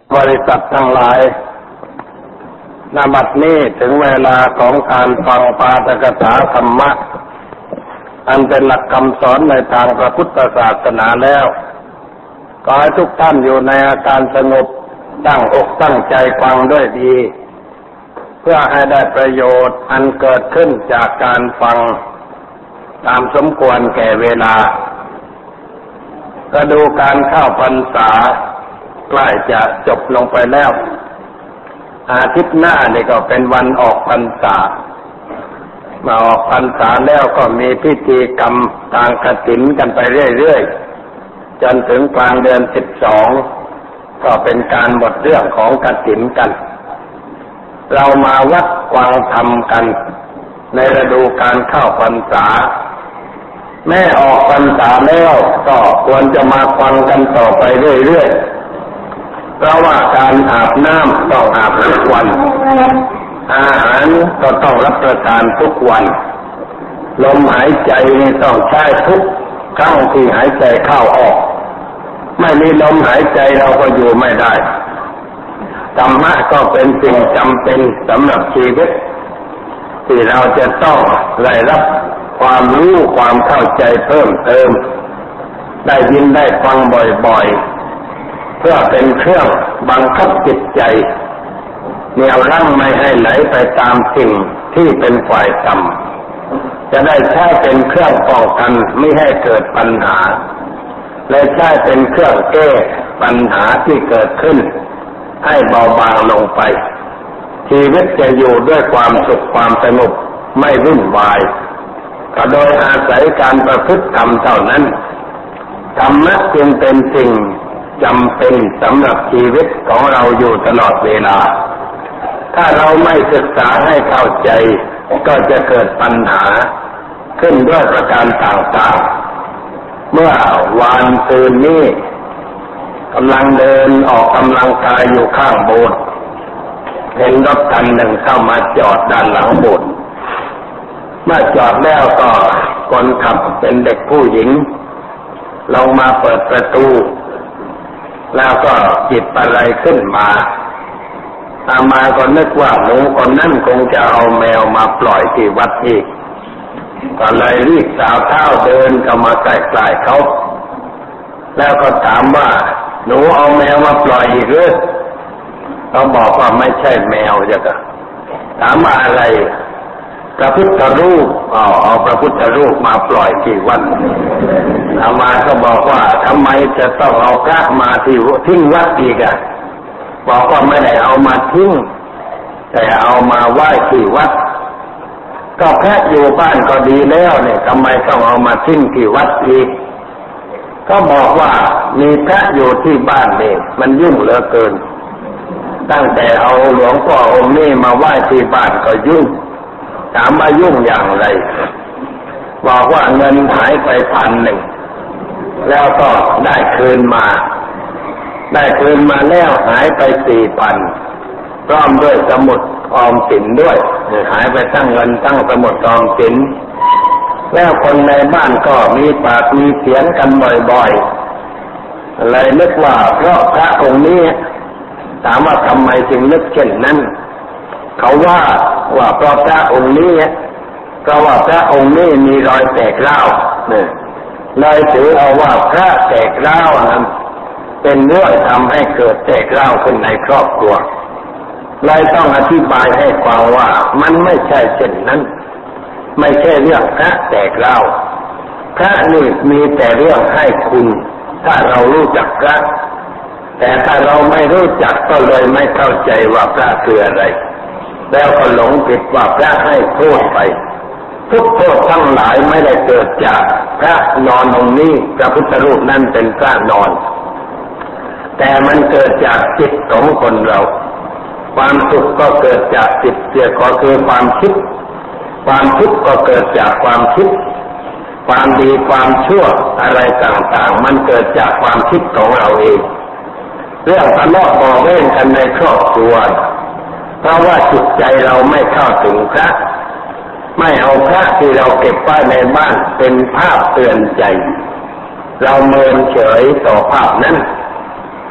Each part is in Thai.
บริษัททั้งหลายณ บัดนี้ถึงเวลาของการฟังปาฐกถาธรรมะอันเป็นหลักคำสอนในทางพระพุทธศาสนาแล้วขอให้ทุกท่านอยู่ในอาการสงบตั้งอกตั้งใจฟังด้วยดีเพื่อให้ได้ประโยชน์อันเกิดขึ้นจากการฟังตามสมควรแก่เวลาก็ดูการเข้าพรรษาใกล้จะจบลงไปแล้วอาทิตย์หน้านี่ก็เป็นวันออกพรรษามาออกพรรษาแล้วก็มีพิธีกรรมทางกฐินกันไปเรื่อยๆจนถึงกลางเดือน12ก็เป็นการหมดเรื่องของกฐินกันเรามาวัดฟังธรรมกันในฤดูการเข้าพรรษาแม้ออกพรรษาแล้วก็ควรจะมาฟังกันต่อไปเรื่อยๆเพราะว่าการอาบน้ำต้องอาบทุกวันอาหารก็ต้องรับประทานทุกวันลมหายใจนี่ต้องใช้ทุกครั้งที่หายใจเข้าออกไม่มีลมหายใจเราก็อยู่ไม่ได้ธรรมะก็เป็นสิ่งจำเป็นสำหรับชีวิตที่เราจะต้องได้รับความรู้ความเข้าใจเพิ่มเติมได้ยินได้ฟังบ่อยๆเพื่อเป็นเครื่องบังคับจิตใจแนวรั้งไม่ให้ไหลไปตามสิ่งที่เป็นฝ่ายต่ำจะได้ใช้เป็นเครื่องป้องกันไม่ให้เกิดปัญหาและใช้เป็นเครื่องแก้ปัญหาที่เกิดขึ้นให้เบาบางลงไปชีวิตจะอยู่ด้วยความสุขความสงบไม่วุ่นวายก็โดยอาศัยการประพฤติธรรมเท่านั้นธรรมะจึงเป็นสิ่งจำเป็นสำหรับชีวิตของเราอยู่ตลอดเวลาถ้าเราไม่ศึกษาให้เข้าใจก็จะเกิดปัญหาขึ้นด้วยประการต่างๆเมื่อวานซืนนี้กำลังเดินออกกำลังกายอยู่ข้างโบสถ์เห็นรถคันหนึ่งเข้ามาจอดด้านหลังโบสถ์เมื่อจอดแล้วก็คนขับเป็นเด็กผู้หญิงลงมาเปิดประตูแล้วก็หยิบอะไรขึ้นมาอามาก็นึกว่าหนูคนนั้นคงจะเอาแมวมาปล่อยที่วัดอีกก็เลยรีบสาวเท้าเดินเข้ามาใกล้ๆเขาแล้วก็ถามว่าหนูเอาแมวมาปล่อยอีกหรือเขาบอกว่าไม่ใช่แมวจ้ะถามว่าอะไรพระพุทธรูปเอาพระพุทธรูปมาปล่อยที่วัดอามาก็บอกว่าทำไมจะต้องเอาพระมาที่ทิ้งวัดอีกอ่ะบอกว่าไม่ได้เอามาทิ้งแต่เอามาไหว้ที่วัดก็พระอยู่บ้านก็ดีแล้วเนี่ยทำไมต้องเอามาทิ้งที่วัดอีกก็บอกว่ามีพระอยู่ที่บ้านนี่มันยุ่งเหลือเกินตั้งแต่เอาหลวงพ่อองค์นี้มาไหว้ที่บ้านก็ยุ่งถามว่ายุ่งอย่างไรบอกว่าเงินหายไป1,000แล้วก็ได้คืนมาแล้วหายไป4,000พร้อมด้วยสมุดออมสินด้วยหายไปทั้งเงินทั้งสมุดออมสินแล้วคนในบ้านก็มีปากมีเสียงกันบ่อยๆเลยนึกว่าเพราะพระองค์นี้ถามว่าทำไมจึงนึกเช่นนั้นเขาว่าเพราะพระองค์นี้ก็ว่าพระองค์นี้มีรอยแตกร้าวเนี่ยเลยถือเอาว่าพระแตกร้าวนั้นเป็นเรื่องทำให้เกิดแตกร้าวขึ้นในครอบครัวเลยต้องอธิบายให้ฟังว่ามันไม่ใช่เช่นนั้นไม่ใช่เรื่องพระแตกร้าวพระนี่มีแต่เรื่องให้คุณถ้าเรารู้จักพระแต่ถ้าเราไม่รู้จักก็เลยไม่เข้าใจว่าพระคืออะไรแล้วก็หลงผิดว่าพระให้โทษไปทุกโทษทั้งหลายไม่ได้เกิดจากพระนอนองค์นี้พระพุทธรูปนั้นเป็นพระนอนแต่มันเกิดจากจิตของคนเราความสุขก็เกิดจากจิตเสียก็คือความคิดความทุกข์ก็เกิดจากความคิดความดีความชั่วอะไรต่างๆมันเกิดจากความคิดของเราเองเรื่องทะเลาะเบาะแว้งกันในครอบครัวเพราะว่าจิตใจเราไม่เข้าถึงพระไม่เอาพระที่เราเก็บไว้ในบ้านเป็นภาพเตือนใจเราเมินเฉยต่อภาพนั้น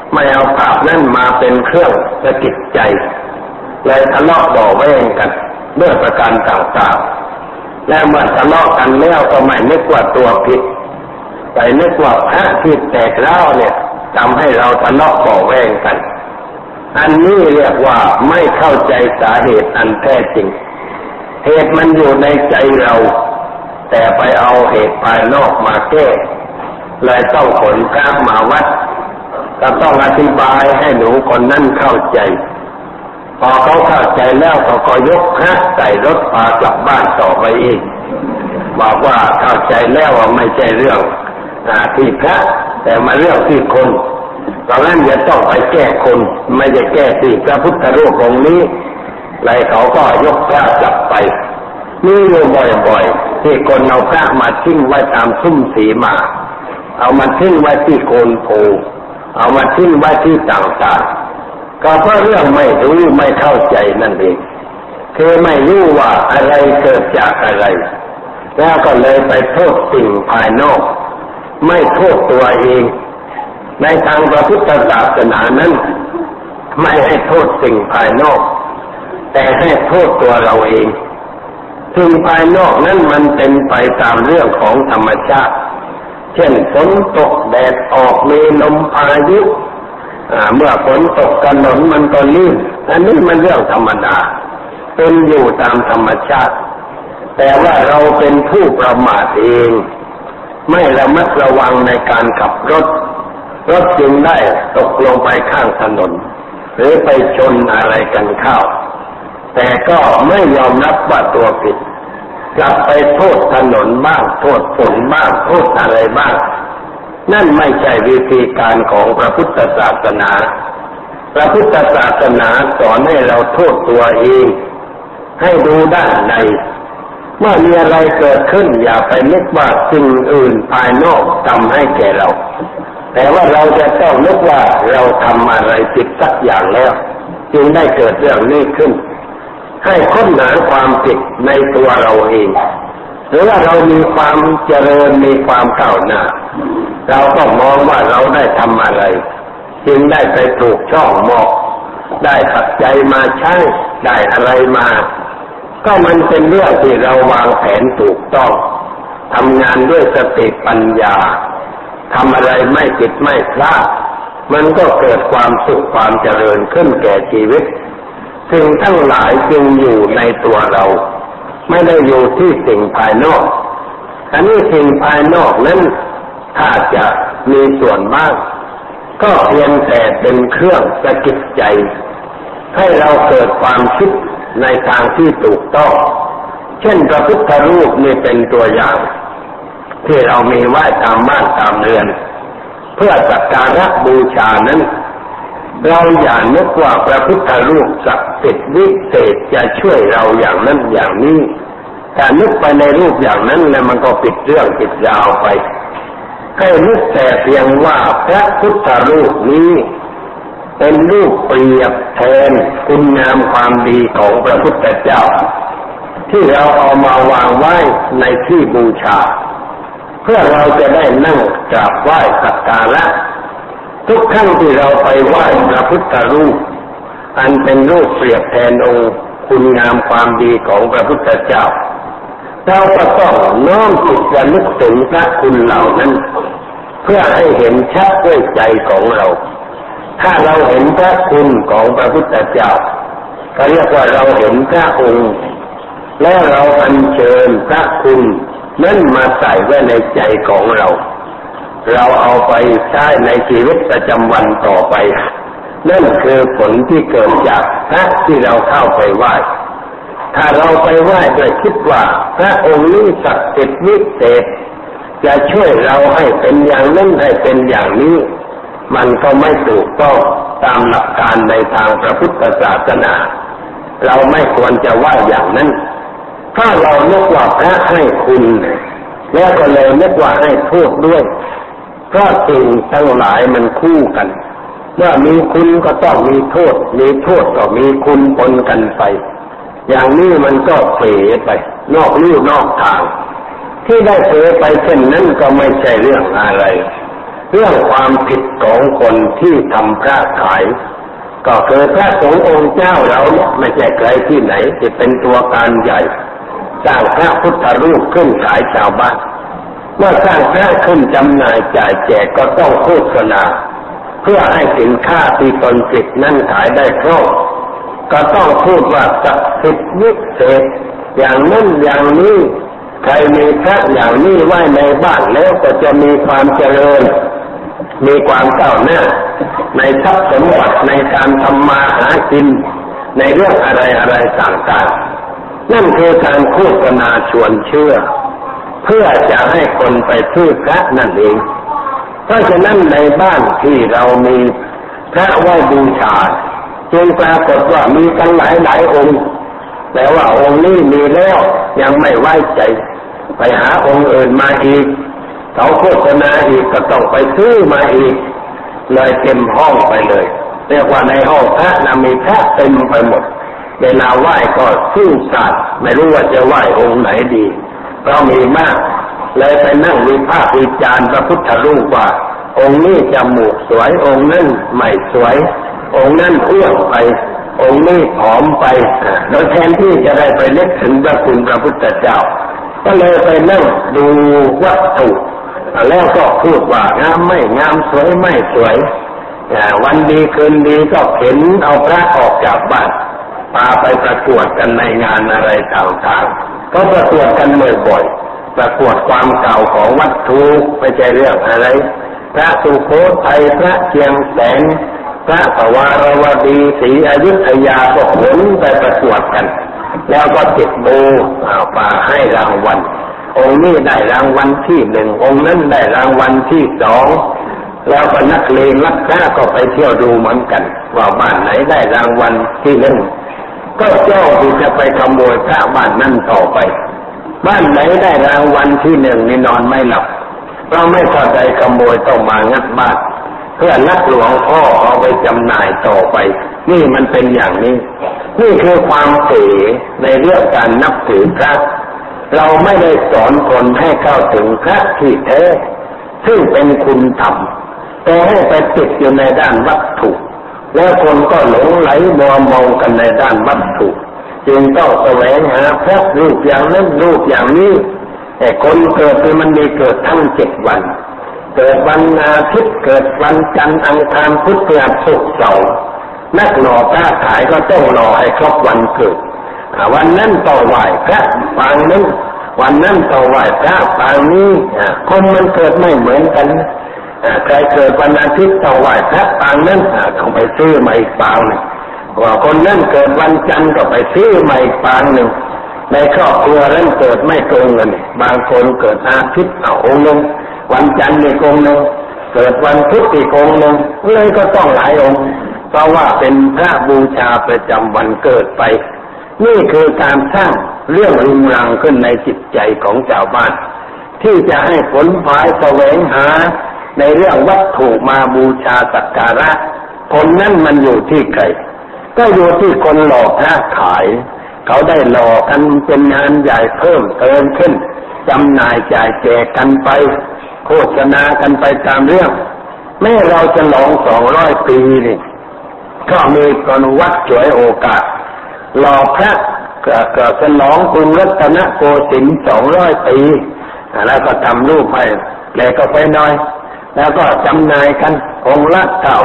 ไม่เอาภาพนั้นมาเป็นเครื่องสะกิดใจเลยทะเลาะเบาะแว้งกันด้วยประการต่างๆและเมื่อทะเลาะกันแล้วก็ไม่นึกว่าตัวผิดแต่นึกว่าพระที่แตกเล่าเนี่ยทำให้เราทะเลาะเบาะแว้งกันอันนี้เรียกว่าไม่เข้าใจสาเหตุอันแท้จริงเหตุมันอยู่ในใจเราแต่ไปเอาเหตุภายนอกมาแก้เลยต้องขนพระมาวัดก็ต้องอธิบายให้หนูคนนั้นเข้าใจพอเขาเข้าใจแล้วเขาก็ยกพระใส่รถพากลับบ้านต่อไปอีกบอกว่าเข้าใจแล้วว่าไม่ใช่เรื่องที่พระแต่มาเรื่องที่คนเพราะงั้นจะต้องไปแก้คนไม่ได้แก้ที่พระพุทธรูปองค์นี้เลยเขาก็ยกพระกลับไปนี่อยู่บ่อยๆที่คนเอาพระมาทิ้งไว้ตามซุ้มสีมาเอามาทิ้งไว้ที่โคนโพเอามาทิ้งไว้ที่ต่างๆก็เพราะเรื่องไม่รู้ไม่เข้าใจนั่นเองคือไม่รู้ว่าอะไรเกิดจากอะไรแล้วก็เลยไปโทษสิ่งภายนอกไม่โทษตัวเองในทางพระพุทธศาสนานั้นไม่ให้โทษสิ่งภายนอกแต่ให้โทษตัวเราเองสิ่งภายนอกนั้นมันเป็นไปตามเรื่องของธรรมชาติเช่นฝนตกแดดออกมีลมพายุเมื่อฝนตกถนนมันก็ลื่นอันนี้มันเรื่องธรรมดาเป็นอยู่ตามธรรมชาติแต่ว่าเราเป็นผู้ประมาทเองไม่ระมัดระวังในการขับรถจึงได้ตกลงไปข้างถนนหรือไปชนอะไรกันเข้าแต่ก็ไม่ยอมรับว่าตัวผิดกลับไปโทษถนนบ้างโทษฝนบ้างโทษอะไรบ้างนั่นไม่ใช่วิธีการของพระพุทธศาสนาพระพุทธศาสนาสอนให้เราโทษตัวเองให้ดูด้านในเมื่อมีอะไรเกิดขึ้นอย่าไปนึกว่าสิ่งอื่นภายนอกทำให้แก่เราแต่ว่าเราจะต้องนึกว่าเราทำอะไรผิดสักอย่างแล้วจึงได้เกิดเรื่องนี้ขึ้นให้ค้นหาความผิดในตัวเราเองหรือว่าเรามีความเจริญมีความก้าวหน้าเราก็มองว่าเราได้ทำอะไรจึงได้ไปถูกช่องเหมาะได้ปัจจัยมาใช้ได้อะไรมาก็มันเป็นเรื่องที่เราวางแผนถูกต้องทำงานด้วยสติปัญญาทำอะไรไม่ผิดไม่พลาดมันก็เกิดความสุขความเจริญขึ้นแก่ชีวิตสิ่งทั้งหลายจึงอยู่ในตัวเราไม่ได้อยู่ที่สิ่งภายนอกอันนี้สิ่งภายนอกนั้นถ้าจะมีส่วนบ้างก็เพียงแต่เป็นเครื่องสะกิดใจให้เราเกิดความคิดในทางที่ถูกต้องเช่นพระพุทธรูปนี่เป็นตัวอย่างที่เรามีไว้ตามบ้านตามเรือนเพื่อสักการะบูชานั้นเราอย่านึกว่าพระพุทธรูปศักดิ์สิทธิ์วิเศษจะช่วยเราอย่างนั้นอย่างนี้แต่นึกไปในรูปอย่างนั้นแล้วมันก็ผิดเรื่องผิดราวไปให้นึกแต่เพียงว่าพระพุทธรูปนี้เป็นรูปเปรียบแทนคุณงามความดีของพระพุทธเจ้าที่เราเอามาวางไว้ในที่บูชาเพื่อเราจะได้นั่งกราบไหว้สักการะทุกครั้งที่เราไปไหว้พระพุทธรูปอันเป็นรูปเปรียบแทนองค์คุณงามความดีของพระพุทธเจ้าเราก็ต้องน้อมจิตระลึกถึงพระคุณเหล่านั้นเพื่อให้เห็นชัดด้วยใจของเราถ้าเราเห็นพระคุณของพระพุทธเจ้าก็เรียกว่าเราเห็นพระองค์แล้วเราอัญเชิญพระคุณนั้นมาใส่ไว้ในใจของเราเอาไปใช้ในชีวิตประจำวันต่อไปนั่นคือผลที่เกิดจากพระที่เราเข้าไปไหว้ถ้าเราไปไหว้โดยคิดว่าพระองค์นี้ศักดิ์สิทธิ์วิเศษจะช่วยเราให้เป็นอย่างนั้นให้เป็นอย่างนี้มันก็ไม่ถูกต้องตามหลักการในทางพระพุทธศาสนาเราไม่ควรจะว่าอย่างนั้นถ้าเรานึกว่าพระให้คุณแล้วก็เลยนึกว่าให้โทษด้วยเพราะสิ่งทั้งหลายมันคู่กันเมื่อมีคุณก็ต้องมีโทษมีโทษก็มีคุณปนกันไปอย่างนี้มันก็เผลอไปนอกลู่นอกทางที่ได้เผลอไปเช่นนั้นก็ไม่ใช่เรื่องอะไรเรื่องความผิดของคนที่ทำพระขายก็คือพระสงฆ์องค์เจ้าเราเนี่ยไม่ใช่ใครที่ไหนที่เป็นตัวการใหญ่สร้างพระพุทธรูปขึ้นขายชาวบ้านเมื่อสร้างพระขึ้นจำหน่ายจ่ายแจกก็ต้องโฆษณาเพื่อให้สินค้าที่ตนผลิตนั้นขายได้ครบก็ต้องพูดว่าศักดิ์สิทธิ์วิเศษอย่างนั้นอย่างนี้ใครมีพระอย่างนี้ไว้ในบ้านแล้วก็จะมีความเจริญมีความก้าวหน้าในทรัพย์สมบัติในการทำมาหากินในเรื่องอะไรต่างๆนั่นคือการโฆษณาชวนเชื่อเพื่อจะให้คนไปซื้อพระนั่นเองเพราะฉะนั้นในบ้านที่เรามีพระไว้บูชาจึงปรากฏว่ามีกันหลายองค์แต่ว่าองค์นี้มีแล้วยังไม่ไว้ใจไปหาองค์อื่นมาอีกเขาโฆษณาอีกก็ต้องไปซื้อมาอีกเลยเต็มห้องไปเลยเรียกว่าในห้องพระมีพระเต็มไปหมดเวลาไหว้ก็ซื่อสัตย์ไม่รู้ว่าจะไหว้องค์ไหนดีเพราะมีมากเลยไปนั่งวิพากษ์วิจารณ์พระพุทธรูปว่าองค์นี้จมูกสวยองค์นั้นไม่สวยองค์นั้นอ้วนไปองค์นี้ผอมไปโดยแทนที่จะได้ไปนึกถึงพระคุณพระพุทธเจ้าก็เลยไปนั่งดูวัตถุแล้วก็พูดว่างามไม่งามสวยไม่สวยวันดีคืนดีก็เข็นเอาพระออกจากบ้านพาไปประกวดกันในงานอะไรต่างๆก็ประกวดกันบ่อยๆประกวดความเก่าของวัตถุไม่ใช่เรื่องอะไรพระสุโขทัยพระเชียงแสนพระปวารวดีศรีอยุธยาก็ขนไปประกวดกันแล้วก็ติดโบมาให้รางวัลองค์นี้ได้รางวัลที่หนึ่งองค์นั้นได้รางวัลที่สองแล้วก็นักเลงนักฆ่าก็ไปเที่ยวดูเหมือนกันว่าบ้านไหนได้รางวัลที่หนึ่งก็เจ้าที่จะไปขโมยพระบ้านนั่นต่อไปบ้านไหนได้รางวัลที่หนึ่งนี่นอนไม่หลับเราไม่พอใจขโมยต้องมางัดบ้านเพื่อลักหลวงพ่อเอาไปจำหน่ายต่อไปนี่มันเป็นอย่างนี้นี่คือความเป๋ในเรื่องการนับถือพระเราไม่ได้สอนคนให้เข้าถึงพระที่แท้ซึ่งเป็นคุณธรรมแต่ให้ไปติดอยู่ในด้านวัตถุแล้วคนก็หลงไหลมัวเมากันในด้านวัตถุจึงต้องแสวงหาพระรูปอย่างนั้นรูปอย่างนี้แต่คนเกิดมันมีเกิดทั้ง7 วันเกิดวันอาทิตย์เกิดวันจันทร์อังคารพุธพฤหัสศุกร์เสาร์นักหล่อพระขายก็ต้องรอให้ครบวันเกิดวันนั้นต่อไหว้พระปางนั้นวันนั้นต่อไหว้พระปางนี้คนมันเกิดไม่เหมือนกันใครเกิดวันอาทิตย์ต่อไหว้พระปางนั้นต้องไปซื้อมาอีกปางนึงว่าคนนั้นเกิดวันจันทร์ก็ไปซื้อมาอีกปางนึงในครอบครัวนั้นเกิดไม่ตรงกันบางคนเกิดอาทิตย์องค์นึงวันจันทร์อีกองค์นึงเกิดวันพุธอีกองค์นึงเลยก็ต้องหลายองค์เพราะว่าเป็นพระบูชาประจำวันเกิดไปนี่คือการสร้างเรื่องรุงรังขึ้นในจิตใจของชาวบ้านที่จะให้ผลพายแสวงหาในเรื่องวัตถุมาบูชาสักการะผลนั้นมันอยู่ที่ใครก็อยู่ที่คนหลอกพระขายเขาได้หลอกกันเป็นงานใหญ่เพิ่มเติมขึ้นจำหน่ายจ่ายแจกกันไปโฆษณากันไปตามเรื่องแม้เราจะฉลอง200 ปีนี่ก็มีคนวัดฉวยโอกาสหล่อพระก็ฉลองกรุงรัตนโกสินทร์200 ปีแล้วก็ทำรูปให้แล้วก็ไปหน่อยแล้วก็จำหน่ายกันองค์ละ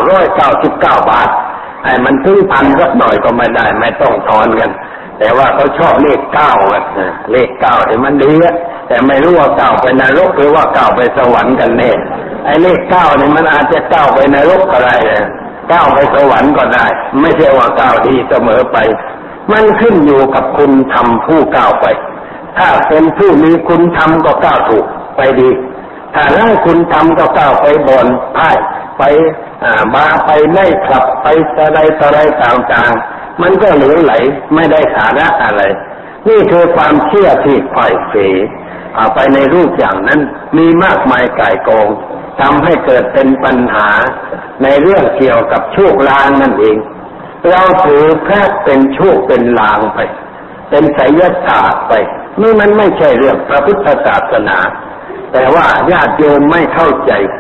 999 บาทไอ้มันถึงพันสักหน่อยก็ไม่ได้ไม่ต้องทอนกันแต่ว่าเขาชอบเลข9กันเลข9ที่มันดีแต่ไม่รู้ว่า9ไปนรกหรือว่า9ไปสวรรค์กันแน่ไอ้เลข9นี่มันอาจจะ9ไปนรกก็ได้9ไปสวรรค์ก็ได้ไม่ใช่ว่า9ดีเสมอไปมันขึ้นอยู่กับคุณธรรมผู้ก้าวไปถ้าเป็นผู้มีคุณธรรมก็ก้าวถูกไปดีถ้าไร้คุณธรรมก็ก้าวไปบ่อนพ่ายไปมาไปไล่ขับไปอะไรต่างๆมันก็เหลวไหลไม่ได้สาระอะไรนี่คือความเชื่อที่ไขว่เขวไปในรูปอย่างนั้นมีมากมายก่ายกองทำให้เกิดเป็นปัญหาในเรื่องเกี่ยวกับโชคลางนั่นเองเราถือพระเป็นโชคเป็นลางไปเป็นไสยศาสตร์ไปนี่มันไม่ใช่เรื่องพระพุทธศาสนาแต่ว่าญาติโยมไม่เข้าใจ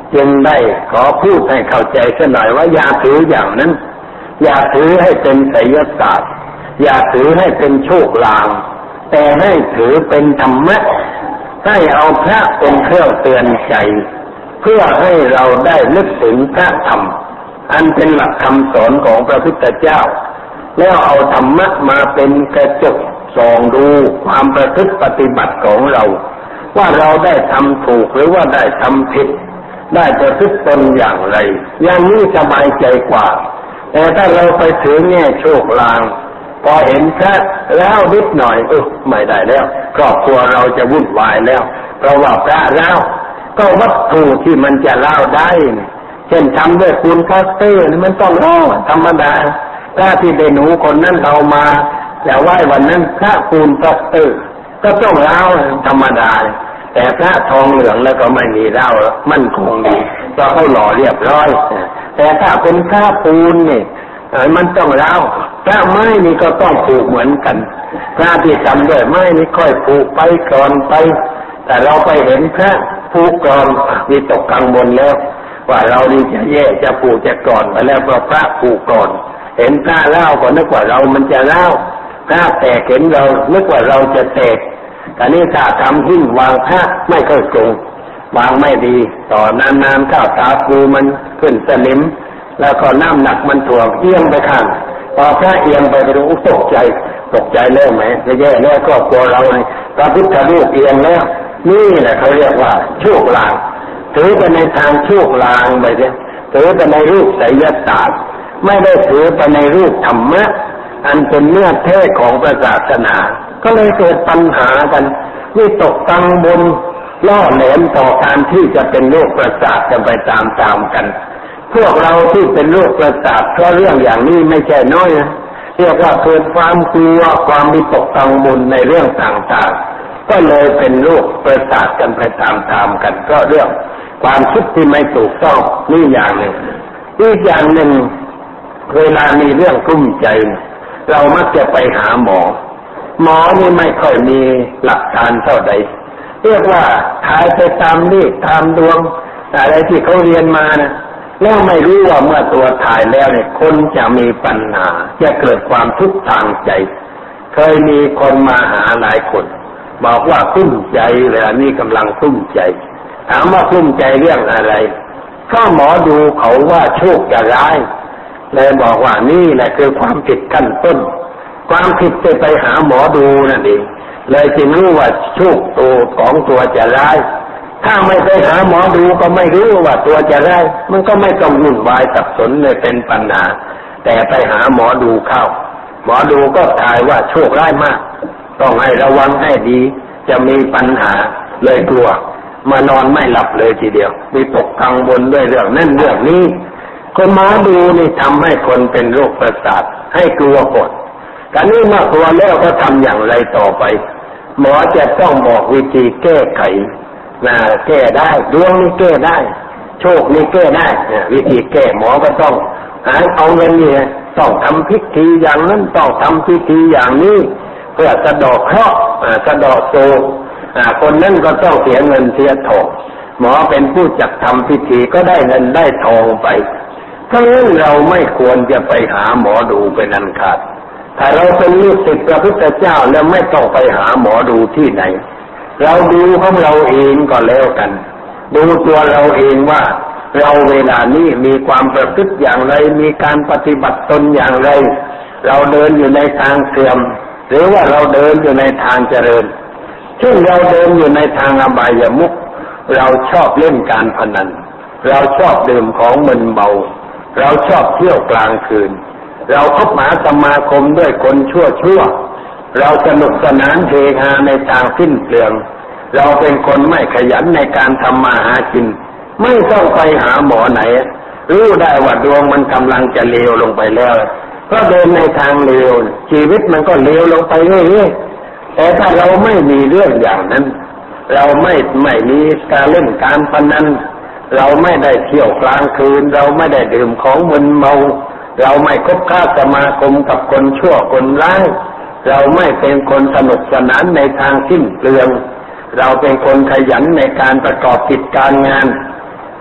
จึงได้ขอพูดให้เข้าใจสักหน่อยว่าอย่าถืออย่างนั้นอย่าถือให้เป็นไสยศาสตร์อย่าถือให้เป็นโชคลางแต่ให้ถือเป็นธรรมะให้เอาพระเป็นเครื่องเตือนใจเพื่อให้เราได้นึกถึงพระธรรมอันเป็นหลักคำสอนของพระพุทธเจ้าแล้วเอาธรรมะมาเป็นกระจกส่องดูความประพฤติปฏิบัติของเราว่าเราได้ทำถูกหรือว่าได้ทำผิดได้ประพฤติตนอย่างไรอย่างนี้สบายใจกว่าแต่ถ้าเราไปถือแง่โชคลางพอเห็นพระแล้วนิดหน่อยไม่ได้แล้วครอบครัวเราจะวุ่นวายแล้วเพราะว่าพระแล้วก็วัตถุที่มันจะเล่าได้เช่นทำด้วยปูนพลาสเตอร์นี่มันต้องเล่าธรรมดาพระที่ได้หนูคนนั้นเอามาแต่ไหว้วันนั้นพระปูนพลาสเตอร์ก็ต้องเล่าธรรมดาแต่พระทองเหลืองแล้วก็ไม่มีเล่ามั่นคงดีเพราะเขาหล่อเรียบร้อยแต่ถ้าเป็นพระปูนนี่มันต้องเล่าพระไม้นี่ก็ต้องผูกเหมือนกันพระที่ทำด้วยไม้นี่ค่อยผูกไปก่อนไปแต่เราไปเห็นพระผูกก่อนวิตกกังวลแล้วว่าเราดีจะแย่จะผูกจะก่อนไปแล้วเพราะพระผูกก่อนเห็นพระเล่าก็นึกว่าเรามันจะเล่าพระแตกเห็นเรานึกว่าเราจะแตกแต่นี่ถ้าทำหิ้งวางพระไม่ค่อยตรงวางไม่ดีต่อนานๆข้าวตาปูมันขึ้นสนิมแล้วก็น้ำหนักมันถ่วงเอียงไปข้างพอพระเอียงไปดูตกใจแล้วไหมจะแย่แล้วก็กลัวเราพระพุทธรูปเอียงแล้วนี่แหละเขาเรียกว่าโชคลางถือไปในทางโชคลางไปเนี่ยถือไปในรูปไสยศาสตร์ไม่ได้ถือไปในรูปธรรมะอันเป็นเนื้อแท้ของศาสนาก็เลยเกิดปัญหากันวิตกกังวลล่อแหลมต่อการที่จะเป็นโรคประสาทกันไปตามๆกันพวกเราที่เป็นโรคประสาทเพราะเรื่องอย่างนี้ไม่ใช่น้อยนะเรียกว่าเกิดความกลัวความวิตกกังวลในเรื่องต่างๆก็เลยเป็นโรคประสาทกันไปตามๆกันก็เรื่องความคิดที่ไม่ถูกต้องนี่อย่างหนึ่งอีกอย่างหนึ่งเวลามีเรื่องกลุ้มใจเรามักจะไปหาหมอนี่ไม่ค่อยมีหลักการเท่าใดเรียกว่าทายไปตามนี่ตามดวงอะไรที่เขาเรียนมานะแล้วไม่รู้ว่าเมื่อตัวถ่ายแล้วเนี่ยคนจะมีปัญหาจะเกิดความทุกข์ทางใจเคยมีคนมาหาหลายคนบอกว่ากุ้มใจเวลานี้กำลังกุ้มใจถามว่ากุ้มใจเรื่องอะไรถ้าหมอดูเขาว่าโชคจะร้ายเลยบอกว่านี่แหละคือความผิดขั้นต้นความผิดไปหาหมอดูนั่นเองเลยจึงรู้ว่าโชคตัวของตัวจะร้ายถ้าไม่ไปหาหมอดูก็ไม่รู้ว่าตัวจะร้ายมันก็ไม่ต้องวุ่นวายสับสนเลยเป็นปัญหาแต่ไปหาหมอดูเข้าหมอดูก็ทายว่าโชคร้ายมากต้องให้ระวังให้ดีจะมีปัญหาเลยกลัวมานอนไม่หลับเลยทีเดียวมีตกกังวลด้วยเรื่องนั่นเรื่องนี้คนหมอดูนี่ทำให้คนเป็นโรคประสาทให้กลัวกดการนี้เมื่อกลัวแล้วก็ทำอย่างไรต่อไปหมอจะต้องบอกวิธีแก้ไขแก้ได้ดวงนี่แก้ได้โชคนี่แก้ได้วิธีแก้หมอก็ต้องเอาเงินนี่ต้องทำพิธีอย่างนั้นต้องทำพิธีอย่างนี้เพื่อสะเดาะเคราะห์สะเดาะโศกคนนั้นก็ต้องเสียเงินเสียทองหมอเป็นผู้จัดทำพิธีก็ได้เงินได้ทองไปเพราะฉะนั้นเราไม่ควรจะไปหาหมอดูเป็นอันขาดถ้าเราเป็นลูกศิษย์พระพุทธเจ้าแล้วไม่ต้องไปหาหมอดูที่ไหนเราดูของเราเองก็แล้วกันดูตัวเราเองว่าเราเวลานี้มีความประพฤติอย่างไรมีการปฏิบัติตนอย่างไรเราเดินอยู่ในทางเสื่อมหรือว่าเราเดินอยู่ในทางเจริญเช่นเราเดินอยู่ในทางอบายมุขเราชอบเล่นการพนันเราชอบดื่มของมึนเมาเราชอบเที่ยวกลางคืนเราคบหาสมาคมด้วยคนชั่วเราสนุกสนานเฮฮาในทางสิ้นเปลืองเราเป็นคนไม่ขยันในการทำมาหากินไม่ต้องไปหาหมอไหนรู้ได้ว่าดวงมันกำลังจะเลวลงไปแล้วก็เดินในทางเลวชีวิตมันก็เลวลงไปเรื่อยๆแต่ถ้าเราไม่มีเรื่องอย่างนั้นเราไม่มีการเล่นการพนันเราไม่ได้เที่ยวกลางคืนเราไม่ได้ดื่มของมึนเมาเราไม่คบค้าสมาคมกับคนชั่วคนร้ายเราไม่เป็นคนสนุกสนานในทางสิ้นเปลืองเราเป็นคนขยันในการประกอบกิจการงาน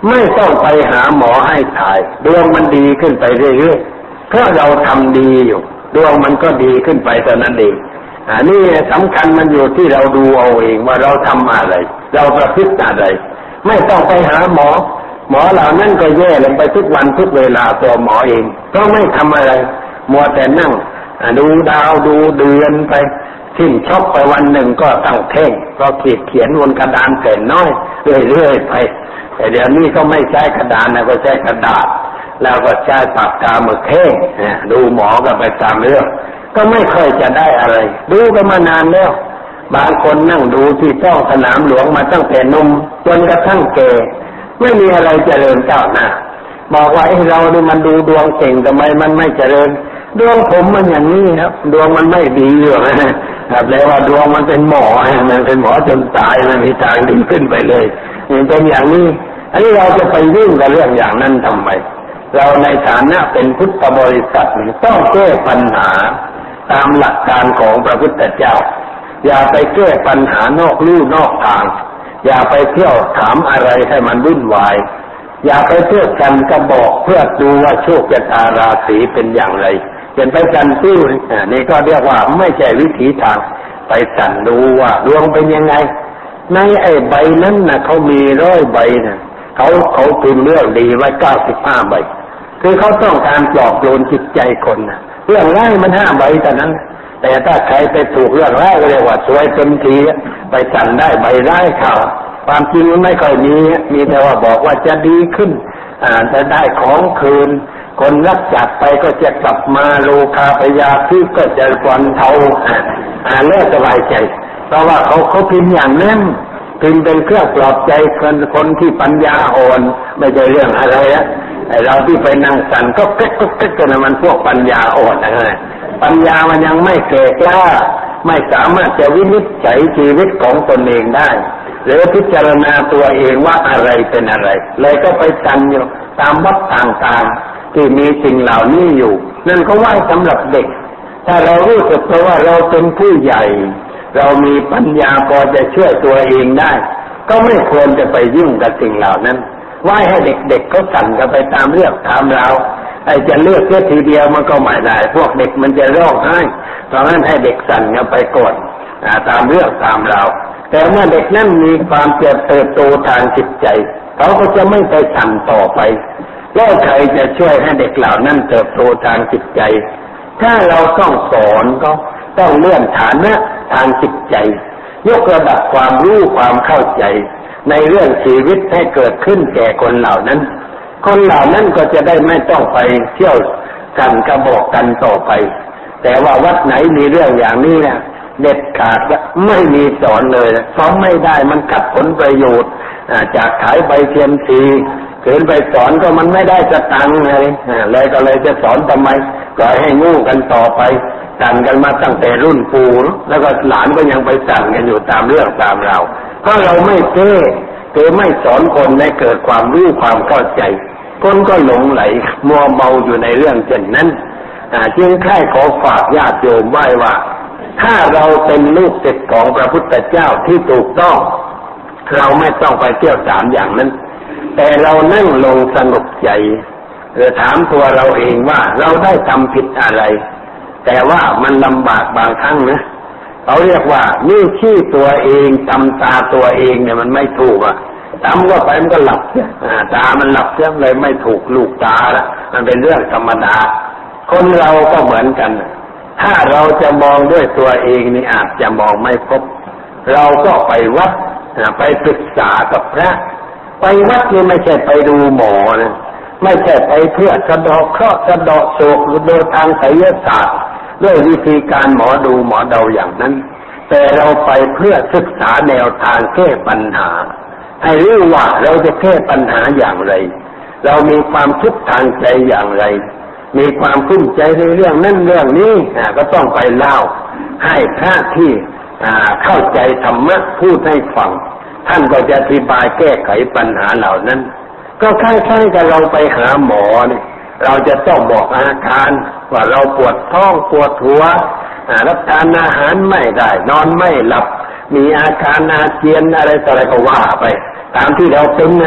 ไม่ต้องไปหาหมอให้ถ่ายดวงมันดีขึ้นไปเรื่อยๆเพราะเราทำดีอยู่ดวงมันก็ดีขึ้นไปเท่านั้นเองนี่สำคัญมันอยู่ที่เราดูเอาเองว่าเราทำอะไรเราประพฤติอะไรไม่ต้องไปหาหมอเหล่านั้นก็แย่ลงไปทุกวันทุกเวลาตัวหมอเองก็ไม่ทำอะไรมัวแต่นั่งดูดาวดูเดือนไปทิ้งช็อกไปวันหนึ่งก็ตั้งเท่งก็เขียนบนกระดานแผ่นน้อยเรื่อยๆไปแต่เดี๋ยวนี้ก็ไม่ใช้กระดานนะก็ใช้กระดาษแล้วก็ใช้ปากกาหมึกแห้งดูหมอก็ไปตามเรื่องก็ไม่ค่อยจะได้อะไรดูกันมานานแล้วบางคนนั่งดูที่ท้องสนามหลวงมาตั้งแต่หนุ่มจนกระทั่งแก่ไม่มีอะไรเจริญก้าวหน้าบอกว่าเรานี่มันดูดวงเก่งทำไมมันไม่เจริญดวงผมมันอย่างนี้ครับดวงมันไม่ดีหรอกนะครับแล้วว่าดวงมันเป็นหมอมันเป็นหมอจนตายมันมีทางดีขึ้นไปเลยเป็นอย่างนี้อันนี้เราจะไปยุ่งกับเรื่องอย่างนั้นทำไมเราในฐานะเป็นพุทธบริษัทต้องแก้ปัญหาตามหลักการของพระพุทธเจ้าอย่าไปแก้ปัญหานอกลู่นอกทางอย่าไปเที่ยวถามอะไรให้มันวุ่นวายอย่าไปเที่ยวกันกระบอกเพื่อดูว่าโชคชะตาราศีเป็นอย่างไรเป็นไปกันสู้นี่ก็เรียกว่าไม่ใช่วิถีทางไปสั่นดูว่าดวงเป็นยังไงในไอ้ใบนั้นนะเขามี100 ใบนะเขาพิมพ์เรื่องดีไว้95 ใบคือเขาต้องการปลอบโยนจิตใจคนนะเรื่องร้ายมัน5 ใบแต่นั้นแต่ถ้าใครไปถูกเรื่องร้ายก็เรียกว่าสวยเต็มทีไปสั่นได้ใบร้ายข่าวความจริงมันไม่ค่อยมีแต่ว่าบอกว่าจะดีขึ้นจะได้ของคืนคนรักจากไปก็จะกลับมาโลคาพยาธิก็จะบรรเทาเลิกสบายใจเพราะว่าเขาพิมพ์อย่างนั้นพิมพ์เป็นเครื่องปลอบใจคนที่ปัญญาอ่อนไม่ใช่เรื่องอะไรนะไอ้เราที่ไปนั่งสั่นก็เก๊กกันมันพวกปัญญาอ่อนอะไรปัญญามันยังไม่แก่กล้าไม่สามารถจะวินิจฉัยชีวิตของตนเองได้หรือพิจารณาตัวเองว่าอะไรเป็นอะไรเลยก็ไปสั่นอยู่ตามวัดต่างๆที่มีสิ่งเหล่านี้อยู่นั่นก็ว่าสำหรับเด็กถ้าเรารู้สึกว่าเราเป็นผู้ใหญ่เรามีปัญญาพอจะช่วยตัวเองได้ก็ไม่ควรจะไปยุ่งกับสิ่งเหล่านั้นว่าให้เด็กๆเขาสั่นกันไปตามเรื่องตามราวไอ้จะเลือกแค่ทีเดียวมันก็ไม่ได้พวกเด็กมันจะร้องไห้เพราะงั้นให้เด็กสั่นกันไปก่อนตามเรื่องตามราวแต่เมื่อเด็กนั้นมีความเติบโตทางจิตใจเขาก็จะไม่ไปสั่นต่อไปแล้วใครจะช่วยให้เด็กเหล่านั้นเติบโตทางจิตใจถ้าเราต้องสอนก็ต้องเลื่อนฐานะทางจิตใจยกระดับความรู้ความเข้าใจในเรื่องชีวิตให้เกิดขึ้นแก่คนเหล่านั้นคนเหล่านั้นก็จะได้ไม่ต้องไปเที่ยวกันกระบอกกันต่อไปแต่ว่าวัดไหนมีเรื่องอย่างนี้เนี่ยเด็ดขาดไม่มีสอนเลยสอนไม่ได้มันขัดผลประโยชน์จากขายใบเทียมทีเกินไปสอนก็มันไม่ได้จะตังค์เลยก็เลยจะสอนทำไมปล่อยให้งูกันต่อไปสั่นกันมาตั้งแต่รุ่นปู่แล้วก็หลานก็ยังไปสั่นกันอยู่ตามเรื่องตามราวเพราะเราไม่แก้คือไม่สอนคนให้เกิดความรู้ความเข้าใจคนก็หลงไหลมัวเมาอยู่ในเรื่องเช่นนั้นจึงใคร่ขอฝากญาติโยมไว้ว่าถ้าเราเป็นลูกศิษย์ของพระพุทธเจ้าที่ถูกต้องเราไม่ต้องไปเที่ยวถามอย่างนั้นแต่เรานั่งลงสงบใจถามตัวเราเองว่าเราได้ทำผิดอะไรแต่ว่ามันลำบากบางครั้งนะเขาเรียกว่านี่ชี้ตัวเองตำตาตัวเองเนี่ยมันไม่ถูกตำก็ไปมันก็หลับตามันหลับเลยไม่ถูกลูกตาละมันเป็นเรื่องธรรมดาคนเราก็เหมือนกันถ้าเราจะมองด้วยตัวเองนี่อาจจะมองไม่พบเราก็ไปวัดไปปรึกษากับพระไปวัดนี่ไม่ใช่ไปดูหมอนะไม่ใช่ไปเพื่อสะเดาะเคราะห์สะเดาะโศกโดยทางไสยศาสตร์ด้วยวิธีการหมอดูหมอเดาอย่างนั้นแต่เราไปเพื่อศึกษาแนวทางแก้ปัญหาให้รู้ว่าเราจะแก้ปัญหาอย่างไรเรามีความทุกข์ทางใจอย่างไรมีความคุ้มใจในเรื่องนั้นเรื่องนี้ก็ต้องไปเล่าให้พระที่เข้าใจธรรมะพูดให้ฟังท่านก็จะอธิบายแก้ไขปัญหาเหล่านั้นก็คล้ายๆกับเราไปหาหมอนี่เราจะต้องบอกอาการว่าเราปวดท้องปวดหัวรับทานอาหารไม่ได้นอนไม่หลับมีอาการอาเจียนอะไรต่ออะไรก็ว่าไปตามที่เราเป็นนะ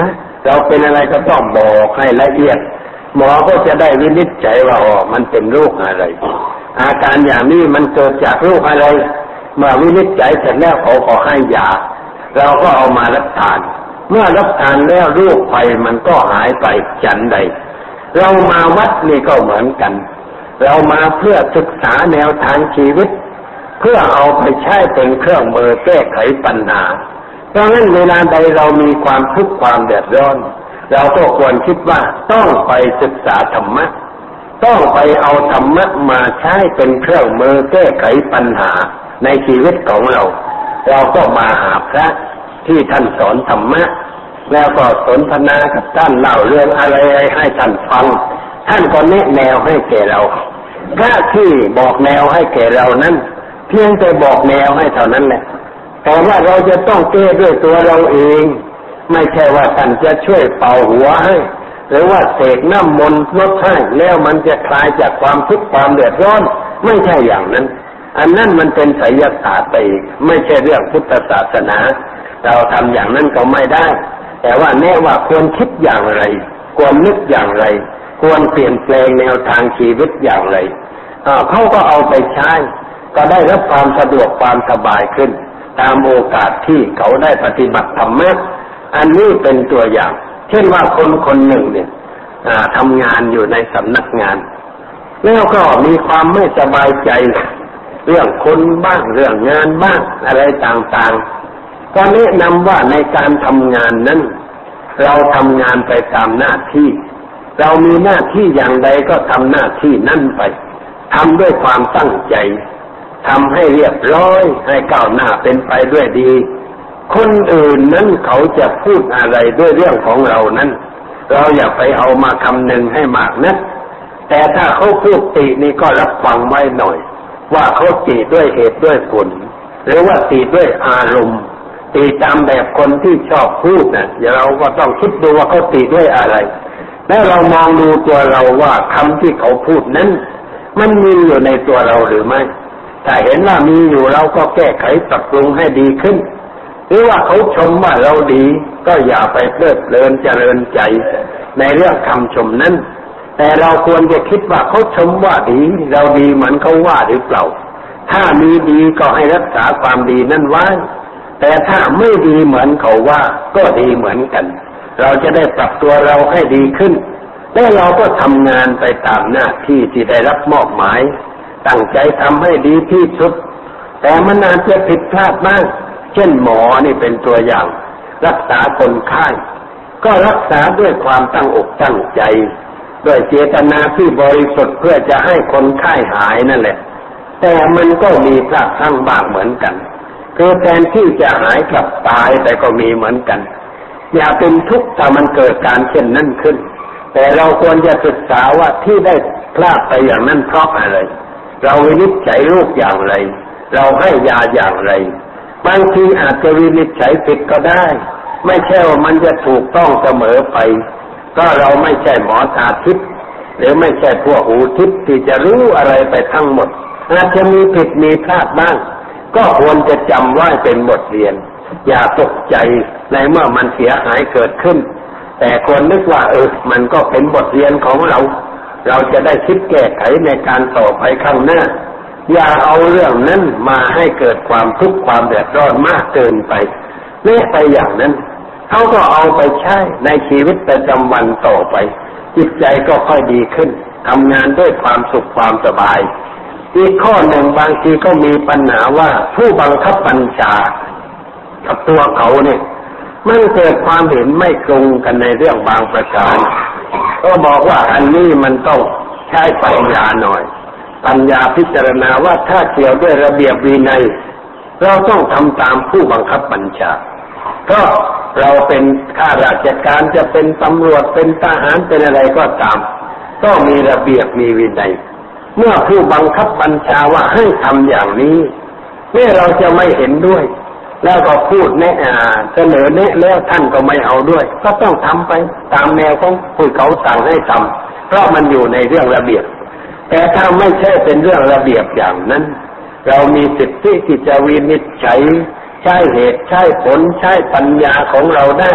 เราเป็นอะไรก็ต้องบอกให้ละเอียดหมอก็จะได้วินิจฉัยว่ามันเป็นโรคอะไรอาการอย่างนี้มันเกิดจากโรคอะไรเมื่อวินิจฉัยเสร็จแล้วเขาก็ให้ยาเราก็เอามารับทานเมื่อรับทานแล้วโรคภัยมันก็หายไปฉันใดเรามาวัดนี่ก็เหมือนกันเรามาเพื่อศึกษาแนวทางชีวิตเพื่อเอาไปใช้เป็นเครื่องมือแก้ไขปัญหาเพราะงั้นเวลาใดเรามีความทุกข์ความเดือดร้อนเราก็ควรคิดว่าต้องไปศึกษาธรรมะต้องไปเอาธรรมะมาใช้เป็นเครื่องมือแก้ไขปัญหาในชีวิตของเราเราก็มาหาพระที่ท่านสอนธรรมะแล้วก็สนทนากับท่านเล่าเรื่องอะไรให้ท่านฟังท่านก็แนะแนวให้แก่เราพระที่บอกแนวให้แก่เรานั้นเพียงแต่บอกแนวให้เท่านั้นแหละแต่ว่าเราจะต้องแก้ด้วยตัวเราเองไม่ใช่ว่าท่านจะช่วยเป่าหัวให้หรือว่าเสกน้ำมนต์ลดให้แล้วมันจะคลายจากความทุกข์ความเดือดร้อนไม่ใช่อย่างนั้นอันนั้นมันเป็นไสยศาสตร์ไปอีกไม่ใช่เรื่องพุทธศาสนาเราทำอย่างนั้นก็ไม่ได้แต่ว่าแน่ว่าควรคิดอย่างไรควรนึกอย่างไรควรเปลี่ยนแปลงแนวทางชีวิตอย่างไรเขาก็เอาไปใช้ก็ได้รับความสะดวกความสบายขึ้นตามโอกาสที่เขาได้ปฏิบัติธรรมะอันนี้เป็นตัวอย่างเช่นว่าคนคนหนึ่งเนี่ยทำงานอยู่ในสำนักงานแล้วก็มีความไม่สบายใจเรื่องคนบ้างเรื่องงานบ้างอะไรต่างๆก็แนะนำว่าในการทำงานนั้นเราทำงานไปตามหน้าที่เรามีหน้าที่อย่างใดก็ทำหน้าที่นั่นไปทำด้วยความตั้งใจทำให้เรียบร้อยให้ก้าวหน้าเป็นไปด้วยดีคนอื่นนั้นเขาจะพูดอะไรด้วยเรื่องของเรานั้นเราอย่าไปเอามาคำนึงให้มากนะแต่ถ้าเขาพูดตินี่ก็รับฟังไว้หน่อยว่าเขาติด้วยเหตุด้วยผลหรือว่าติด้วยอารมณ์ติตามแบบคนที่ชอบพูดนะเราก็ต้องคิดดูว่าเขาติด้วยอะไรแล้วเรามองดูตัวเราว่าคำที่เขาพูดนั้นมันมีอยู่ในตัวเราหรือไม่ถ้าเห็นว่ามีอยู่เราก็แก้ไขปรับปรุงให้ดีขึ้นหรือว่าเขาชมว่าเราดีก็อย่าไปเพลิดเพลินเจริญใจในเรื่องคำชมนั้นแต่เราควรจะคิดว่าเขาชมว่าดีเราดีเหมือนเขาว่าหรือเปล่าถ้ามีดีก็ให้รักษาความดีนั้นไว้แต่ถ้าไม่ดีเหมือนเขาว่าก็ดีเหมือนกันเราจะได้ปรับตัวเราให้ดีขึ้นและเราก็ทำงานไปตามหน้าที่ที่ได้รับมอบหมายตั้งใจทำให้ดีที่สุดแต่มันอาจจะผิดพลาดบ้างเช่นหมอนี่เป็นตัวอย่างรักษาคนไข้ก็รักษาด้วยความตั้งอกตั้งใจด้วยเจตนาที่บริสุทธิ์เพื่อจะให้คนไข้หายนั่นแหละแต่มันก็มีพลาดพลั้งบ้างเหมือนกันคือแทนที่จะหายกลับตายแต่ก็มีเหมือนกันอย่าเป็นทุกข์ถ้ามันเกิดการเช่นนั้นขึ้นแต่เราควรจะศึกษาว่าที่ได้พลาดไปอย่างนั้นเพราะอะไรเราวินิจฉัยโรคอย่างไรเราให้ยาอย่างไรบางทีอาจจะวินิจฉัยผิดก็ได้ไม่ใช่ว่ามันจะถูกต้องเสมอไปก็เราไม่ใช่หมอตาทิพย์หรือไม่ใช่พวกหูทิพย์ที่จะรู้อะไรไปทั้งหมดอาจจะมีผิดมีพลาดบ้างก็ควรจะจำไว้เป็นบทเรียนอย่าตกใจในเมื่อมันเสียหายเกิดขึ้นแต่ควรนึกว่ามันก็เป็นบทเรียนของเราจะได้คิดแก้ไขในการต่อไปข้างหน้าอย่าเอาเรื่องนั้นมาให้เกิดความทุกข์ความเดือดร้อนมากเกินไปเละไปอย่างนั้นเขาก็เอาไปใช้ในชีวิตประจำวันต่อไปจิตใจก็ค่อยดีขึ้นทำงานด้วยความสุขความสบายอีกข้อหนึ่งบางทีก็มีปัญหาว่าผู้บังคับบัญชากับตัวเขาเนี่ยมันเกิดความเห็นไม่ตรงกันในเรื่องบางประการก็บอกว่าอันนี้มันต้องใช้ปัญญาหน่อยปัญญาพิจารณาว่าถ้าเกี่ยวด้วยระเบียบวินัยเราต้องทำตามผู้บังคับบัญชาเพราะเราเป็นข้าราชการจะเป็นตำรวจเป็นทหารเป็นอะไรก็ตามต้องมีระเบียบมีวินัยเมื่อผู้บังคับบัญชาว่าให้ทำอย่างนี้เราจะไม่เห็นด้วยแล้วก็พูดเสนอแนะแล้วท่านก็ไม่เอาด้วยก็ต้องทำไปตามแนวของผู้เขาสั่งให้ทำเพราะมันอยู่ในเรื่องระเบียบแต่ถ้าไม่ใช่เป็นเรื่องระเบียบอย่างนั้นเรามีสิทธิที่จะวินิจฉัยใช้เหตุใช้ผลใช้ปัญญาของเราได้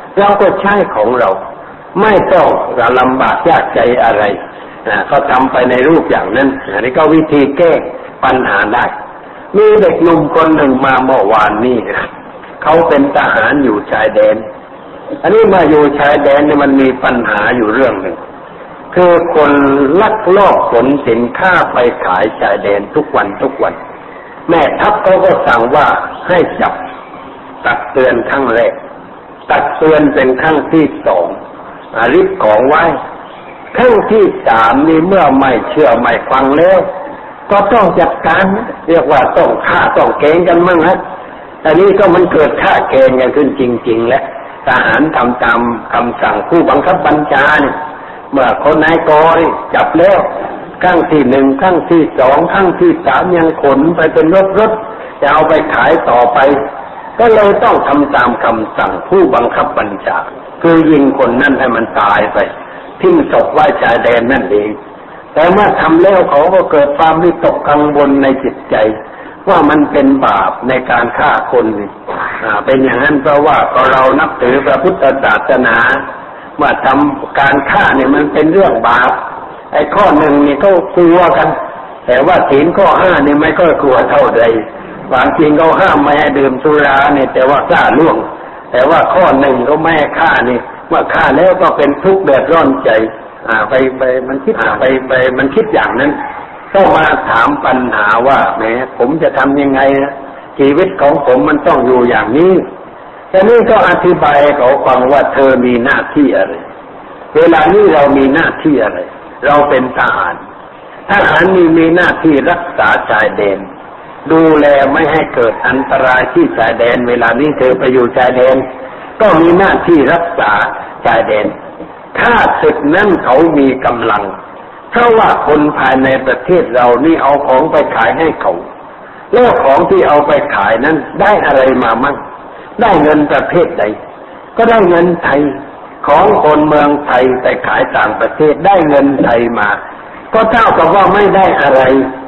เราก็ใช้ของเราไม่ต้องลำบากยากใจอะไรก็ทำไปในรูปอย่างนั้นอันนี้ก็วิธีแก้ปัญหาได้มีเด็กหนุ่มคนหนึ่งมาเมื่อวานนี้เขาเป็นทหารอยู่ชายแดนอันนี้มาอยู่ชายแดนเนี่ยมันมีปัญหาอยู่เรื่องหนึ่งคือคนลักลอบขนสินค้าไปขายชายแดนทุกวันแม่ทัพเขาก็สั่งว่าให้จับตักเตือนครั้งแรกตักเตือนเป็นครั้งที่สองริบของไว้ครั้งที่สามนี่เมื่อไม่เชื่อไม่ฟังแล้วก็ต้องจัดการเรียกว่าต้องฆ่าต้องเกณฑ์กันมั่งฮะอันนี้ก็มันเกิดฆ่าเกณฑ์กันขึ้นจริงๆและทหารทำตามคำสั่งผู้บังคับบัญชาเนี่ยเมื่อคนนายกจับแล้วครั้งที่หนึ่งครั้งที่สองครั้งที่สามยังขนไปเป็นรถจะเอาไปขายต่อไปก็เลยต้องทำตามคำสั่งผู้บังคับบัญชาคือยิงคนนั่นให้มันตายไปทิ้งศพไว้ชายแดนนั่นเองแต่เมื่อทำแล้วเขาก็เกิดความวิตกกังวลในจิตใจว่ามันเป็นบาปในการฆ่าคนเป็นอย่างนั้นเพราะว่าเรานับถือพระพุทธศาสนาเมื่อทำการฆ่าเนี่ยมันเป็นเรื่องบาปไอ้ข้อหนึ่งนี่ก็กลัวกันแต่ว่าศีลข้อห้านี่ไม่ก็กลัวเท่าใดความจริงเขาห้ามไม่ให้ดื่มสุราเนี่ยแต่ว่ากล้าล่วงแต่ว่าข้อหนึ่งเขาไม่ให้ฆ่านี่เมื่อฆ่าแล้วก็เป็นทุกข์เดือดร้อนใจไปมันคิดไปมันคิดอย่างนั้นก็มาถามปัญหาว่าแหมผมจะทำยังไงนะชีวิตของผมมันต้องอยู่อย่างนี้แต่นี่ก็อธิบายเขาฟังว่าเธอมีหน้าที่อะไรเวลานี้เรามีหน้าที่อะไรเราเป็นทหารมีหน้าที่รักษาชายแดนดูแลไม่ให้เกิดอันตรายที่ชายแดนเวลานี้เธอไปอยู่ชายแดนก็มีหน้าที่รักษาชายแดนถ้าศึกนั้นเขามีกำลังเพราะว่าคนภายในประเทศเรานี่เอาของไปขายให้เขาแล้วของที่เอาไปขายนั้นได้อะไรมามั่งได้เงินประเภทใดก็ได้เงินไทยของคนเมืองไทยไปขายต่างประเทศได้เงินไทยมาก็เท่ากับว่าไม่ได้อะไร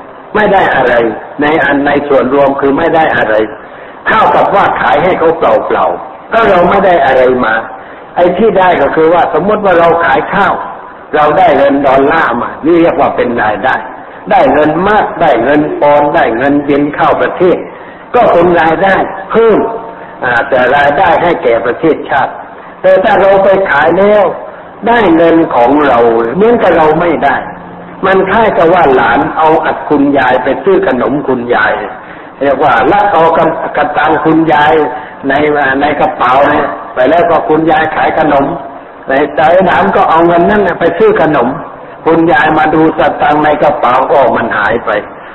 ในส่วนรวมคือไม่ได้อะไรเท่ากับว่าขายให้เขาเปล่าก็เราไม่ได้อะไรมาไอ้ที่ได้ก็คือว่าสมมติว่าเราขายข้าวเราได้เงินดอลลาร์มานี่เรียกว่าเป็นรายได้เงินมากได้เงินปอนด์ได้เงินเยนเข้าประเทศก็เป็นรายได้เพิ่มแต่รายได้ให้แก่ประเทศชาติแต่ถ้าเราไปขายแล้วได้เงินของเราเหมือนกับเราไม่ได้มันคล้ายกับว่าหลานเอาอัดคุณยายไปซื้อขนมคุณยายเรียกว่าลักเอากระตังคุณยายในกระเป๋าเนี่ยไปแล้วก็คุณยายขายขนมในใจหลานก็เอาเงินนั่นไปซื้อขนมคุณยายมาดูสตางค์ในกระเป๋าก็มันหายไป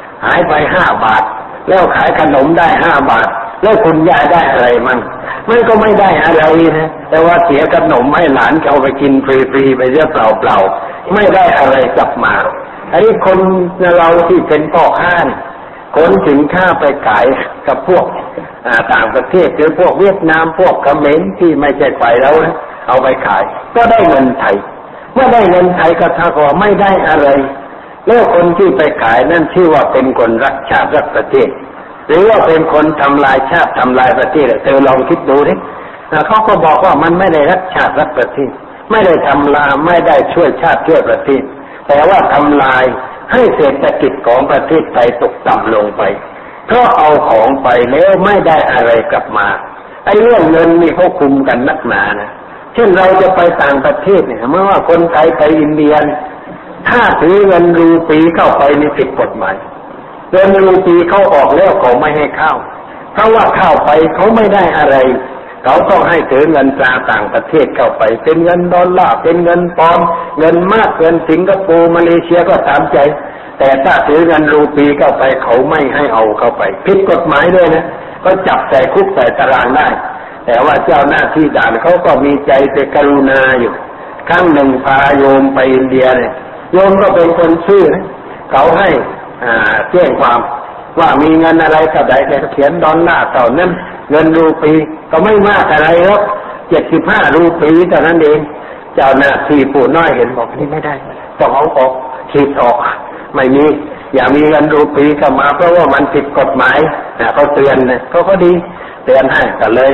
5 บาทแล้วขายขนมได้5 บาทแล้วคุณยายได้อะไรมันก็ไม่ได้อะไรนะแต่ว่าเสียขนมให้หลานเอาไปกินฟรีๆไปเสียเปล่าไม่ได้อะไรกลับมาไอ้คนเราที่เป็นพ่อค้าขนสินค้าไปขายกับพวกต่างประเทศหรือพวกเวียดนามพวกเขมรที่ไม่ใช่ฝ่ายเรานะเอาไปขายก็ได้เงินไทยเมื่อได้เงินไทยก็เท่ากับไม่ได้อะไรแล้วคนที่ไปขายนั่นชื่อว่าเป็นคนรักชาติรักประเทศหรือว่าเป็นคนทำลายชาติทำลายประเทศเธอลองคิดดูดิเขาก็บอกว่ามันไม่ได้รักชาติรักประเทศไม่ได้ทำลายไม่ได้ช่วยชาติช่วยประเทศแต่ว่าทำลายให้เศรษฐกิจของประเทศไทยตกต่ำลงไปเพราะเอาของไปแล้วไม่ได้อะไรกลับมาไอ้เรื่องเงินนี่เขาคุมกันนักหนานะเช่นเราจะไปต่างประเทศเนี่ยเมื่อว่าคนไทยไปอินเดียถ้าถือเงินรูปีเข้าไปนี่ผิดกฎหมายเงินรูปีเขาออกแล้วเขาไม่ให้เข้าเพราะว่าเข้าไปเขาไม่ได้อะไรเขาต้องให้ถือเงินตราต่างประเทศเข้าไปเป็นเงินดอลลาร์เป็นเงินปอนด์เงินมากเงินสิงคโปร์มาเลเซียก็ตามใจแต่ถ้าถือเงินรูปีเข้าไปเขาไม่ให้เอาเข้าไปผิดกฎหมายด้วยนะก็จับใส่คุกใส่ตารางได้แต่ว่าเจ้าหน้าที่ด่านเขาก็มีใจเป็นกรุณาอยู่ครั้งหนึ่งพาโยมไปอินเดียเนี่ยโยมก็เป็นคนซื่อนะเขาให้แจ้งความว่ามีเงินอะไรเท่าใดแต่เขียนดอลลาร์เท่านั้นเงินรูปีก็ไม่มากอะไรหรอก75 รูปีเท่านั้นเองเจ้าหน้าที่ผู้น้อยเห็นบอกนี่ไม่ได้ต้องเอาออกขีดออกไม่มีอย่ามีเงินรูปีเข้ามาเพราะว่ามันผิดกฎหมายเขาเตือนเนี่ยเขาก็ดีเตือนให้ก็เลย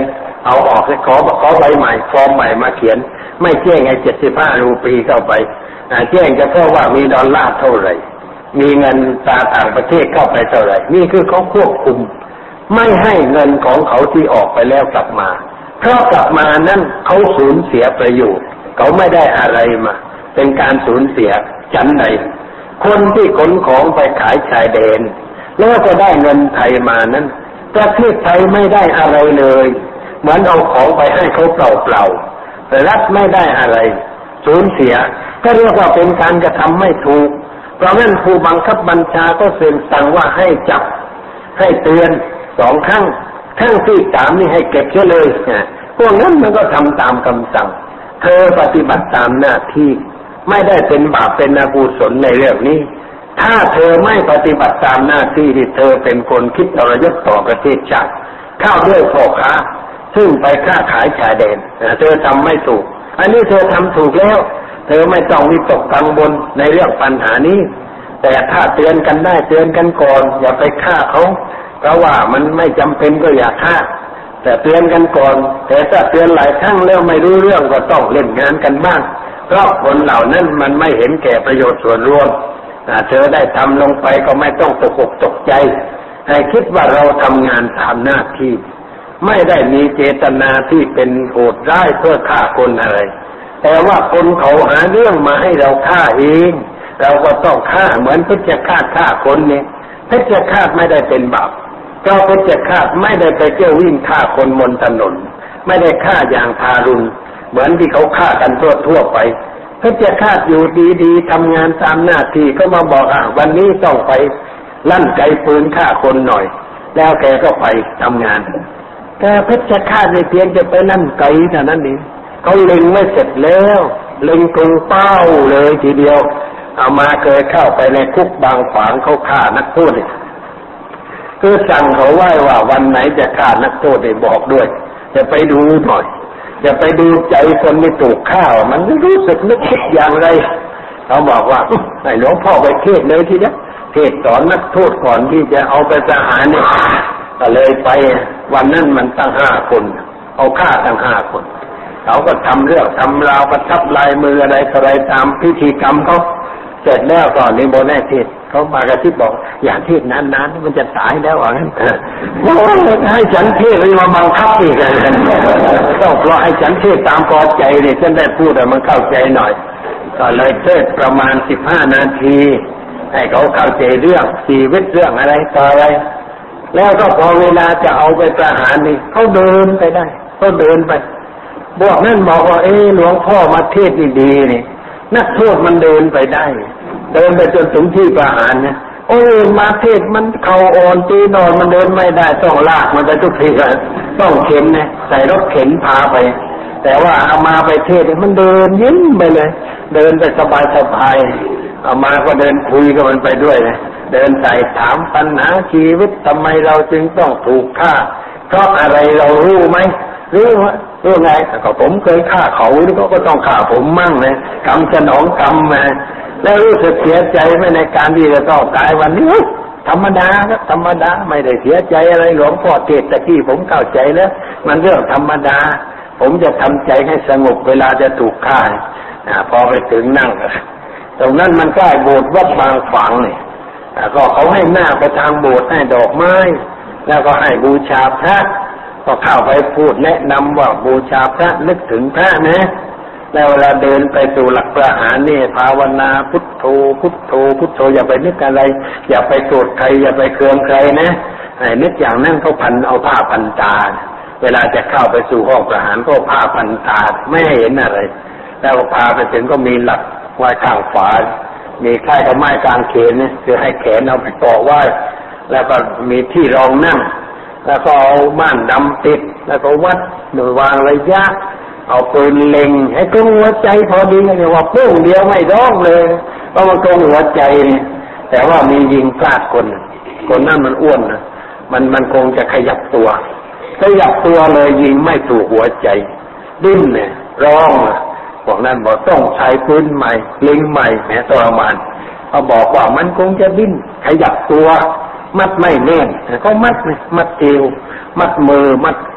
เอาออกขอใบใหม่ฟอร์มใหม่มาเขียนไม่แจ้งไอ้75 รูปีเข้าไปแจ้งเฉพาะว่ามีดอลลาร์เท่าไหร่มีเงินตราต่างประเทศเข้าไปเท่าไหร่นี่คือเขาควบคุมไม่ให้เงินของเขาที่ออกไปแล้วกลับมาเพราะกลับมานั้นเขาสูญเสียประโยชน์เขาไม่ได้อะไรมาเป็นการสูญเสียฉันใดคนที่ขนของไปขายชายแดนแล้วจะได้เงินไทยมานั้นประเทศไทยไม่ได้อะไรเลยเหมือนเอาของไปให้เขาเปล่าๆแต่รัฐไม่ได้อะไรสูญเสียก็เรียกว่าเป็นการกระทำไม่ถูกเพราะงั้นผู้บังคับบัญชาก็เซ็นสั่งว่าให้จับให้เตือน2 ครั้งที่ 3นี่ให้เก็บเสียเลยพวกนั้นมันก็ทำตามคำสั่งเธอปฏิบัติตามหน้าที่ไม่ได้เป็นบาปเป็นอกุศลในเรื่องนี้ถ้าเธอไม่ปฏิบัติตามหน้าที่ที่เธอเป็นคนคิดทรยศต่อประเทศชาติเข้าด้วยพ่อค้าซึ่งไปค้าขายชายแดนเธอทำไม่ถูกอันนี้เธอทำถูกแล้วเธอไม่ต้องวิตกกังวลในเรื่องปัญหานี้แต่ถ้าเตือนกันได้เตือนกันก่อนอย่าไปฆ่าเขาเพราะว่ามันไม่จำเป็นก็อย่าฆ่าแต่เตือนกันก่อนแต่ถ้าเตือนหลายครั้งแล้วไม่รู้เรื่องก็ต้องเล่นงานกันบ้างเพราะคนเหล่านั้นมันไม่เห็นแก่ประโยชน์ส่วนรวมเธอได้ทำลงไปก็ไม่ต้องตกอกตกใจให้คิดว่าเราทำงานตามหน้าที่ไม่ได้มีเจตนาที่เป็นโหดร้ายเพื่อฆ่าคนอะไรแต่ว่าคนเขาหาเรื่องมาให้เราฆ่าเองเราก็ต้องฆ่าเหมือนเพชฌฆาตฆ่าคนเนี่ยเพชฌฆาตไม่ได้เป็นบาปเพราะเพชฌฆาตไม่ได้ไปเที่ยววิ่งฆ่าคนบนถนนไม่ได้ฆ่าอย่างทารุณเหมือนที่เขาฆ่ากันทั่วไปเพชฌฆาตอยู่ดีๆทำงานตามหน้าที่ก็มาบอกวันนี้ต้องไปลั่นไกปืนฆ่าคนหน่อยแล้วแกก็ไปทำงานแต่เพชฌฆาตในเพียงจะไปลั่นไกเท่านั้นเองเขาเล็งไว้เสร็จแล้วเล็งตรงเป้าเลยทีเดียวเอามาเคยเข้าไปในคุกบางขวางเขาฆ่านักโทษคือสั่งเขาไว้ว่าวันไหนจะฆ่านักโทษได้บอกด้วยจะไปดูหน่อยจะไปดูใจคนที่ถูกฆ่ามันรู้สึกนึกคิดอย่างไรเขาบอกว่าให้หลวงพ่อไปเทศเลยทีเดียวเทศสอนนักโทษก่อนที่จะเอาไปประหารเนี่ยก็เลยไปวันนั้นมันตั้ง5 คนเอาฆ่าตั้ง5 คนเขาก็ทำเรื่องทำราวประทับลายมืออะไรตามพิธีกรรมเขาเสร็จแล้วก็นิมนต์ให้เทศเขามากระซิบบอกอย่าเทศนานๆมันจะตายแล้วงั้นให้ฉันเทศเลยมาบังคับอีกต้องรอให้ฉันเทศตามพอใจเนี่ยฉันได้พูดแต่มันเข้าใจหน่อยก็เลยเทศประมาณ15 นาทีให้เขาเข้าใจเรื่องชีวิตเรื่องอะไรต่ออะไรแล้วก็พอเวลาจะเอาไปประหารนี่เขาเดินไปได้เขาเดินไปพวกนั้นบอกว่าหลวงพ่อมาเทศดีๆนี่นักโทษมันเดินไปได้เดินไปจนถึงที่ประหารเนี่ยมาเทศมันเข่าอ่อนตีนอนมันเดินไม่ได้ต้องลากมันไปทุกทีกันต้องเข็นเนี่ยใส่รถเข็นพาไปแต่ว่าเอามาไปเทศมันเดินยิ้มไปเลยเดินไปสบายๆเอามาก็เดินคุยกับมันไปด้วยนะเดินใส่ถามปัญหาชีวิตทำไมเราจึงต้องถูกฆ่าเพราะอะไรเรารู้ไหมรู้ไงก็ผมเคยฆ่าเขาแล้วก็ต้องฆ่าผมมั่งนะกรรมสนองกรรมมาแล้วรู้สึกเสียใจไหมในการที่จะต้องตายวันนี้ธรรมดาครับธรรมดาไม่ได้เสียใจอะไรหลวงพ่อเทศตะกี้ผมเข้าใจแล้วมันเรื่องธรรมดาผมจะทำใจให้สงบเวลาจะถูกฆ่าพอไปถึงนั่งตรงนั้นมันใกล้โบสถ์วัดบางฝางนี่ก็เขาให้หน้าไปทางโบสถ์ให้ดอกไม้แล้วก็ให้บูชาพระก็เข้าไปพูดแนะนำว่าบูชาพระนึกถึงพระนะแล้วเวลาเดินไปสู่หลักประหารนี่ภาวนาพุทโธพุทโธพุทโธอย่าไปนึกอะไรอย่าไปโกรธใครอย่าไปเคืองใครนะให้นึกอย่างนั้นเขาเอาผ้าพันตาเวลาจะเข้าไปสู่ห้องประหารก็ผ้าพันตาไม่ให้เห็นอะไรแล้วพาไปถึงก็มีหลักไว้ข้างฝามีคล้ายกับไม้กางเขนเนี่ยคือให้แขนเอาไปต่อไว้แล้วก็มีที่รองนั่งแล้วก็เอาม่านดำติดแล้วก็วัดโดยวางระยะเอาปืนเล็งให้ตรงหัวใจพอดีเรียกว่าปุ้งเดียวไม่ร้องเลยเพราะมันตรงหัวใจนี่แต่ว่ามียิงพลาดคนนั้นมันอ้วนนะมันคงจะขยับตัวเลยยิงไม่ถูกหัวใจดิ้นเนี่ยร้องพวกนั้นบอกต้องใช้ปืนใหม่เล็งใหม่แหมทรมานเขาบอกว่ามันคงจะดิ้นขยับตัวมัดไม่แน่นเขามัดเอวมัดมือมัด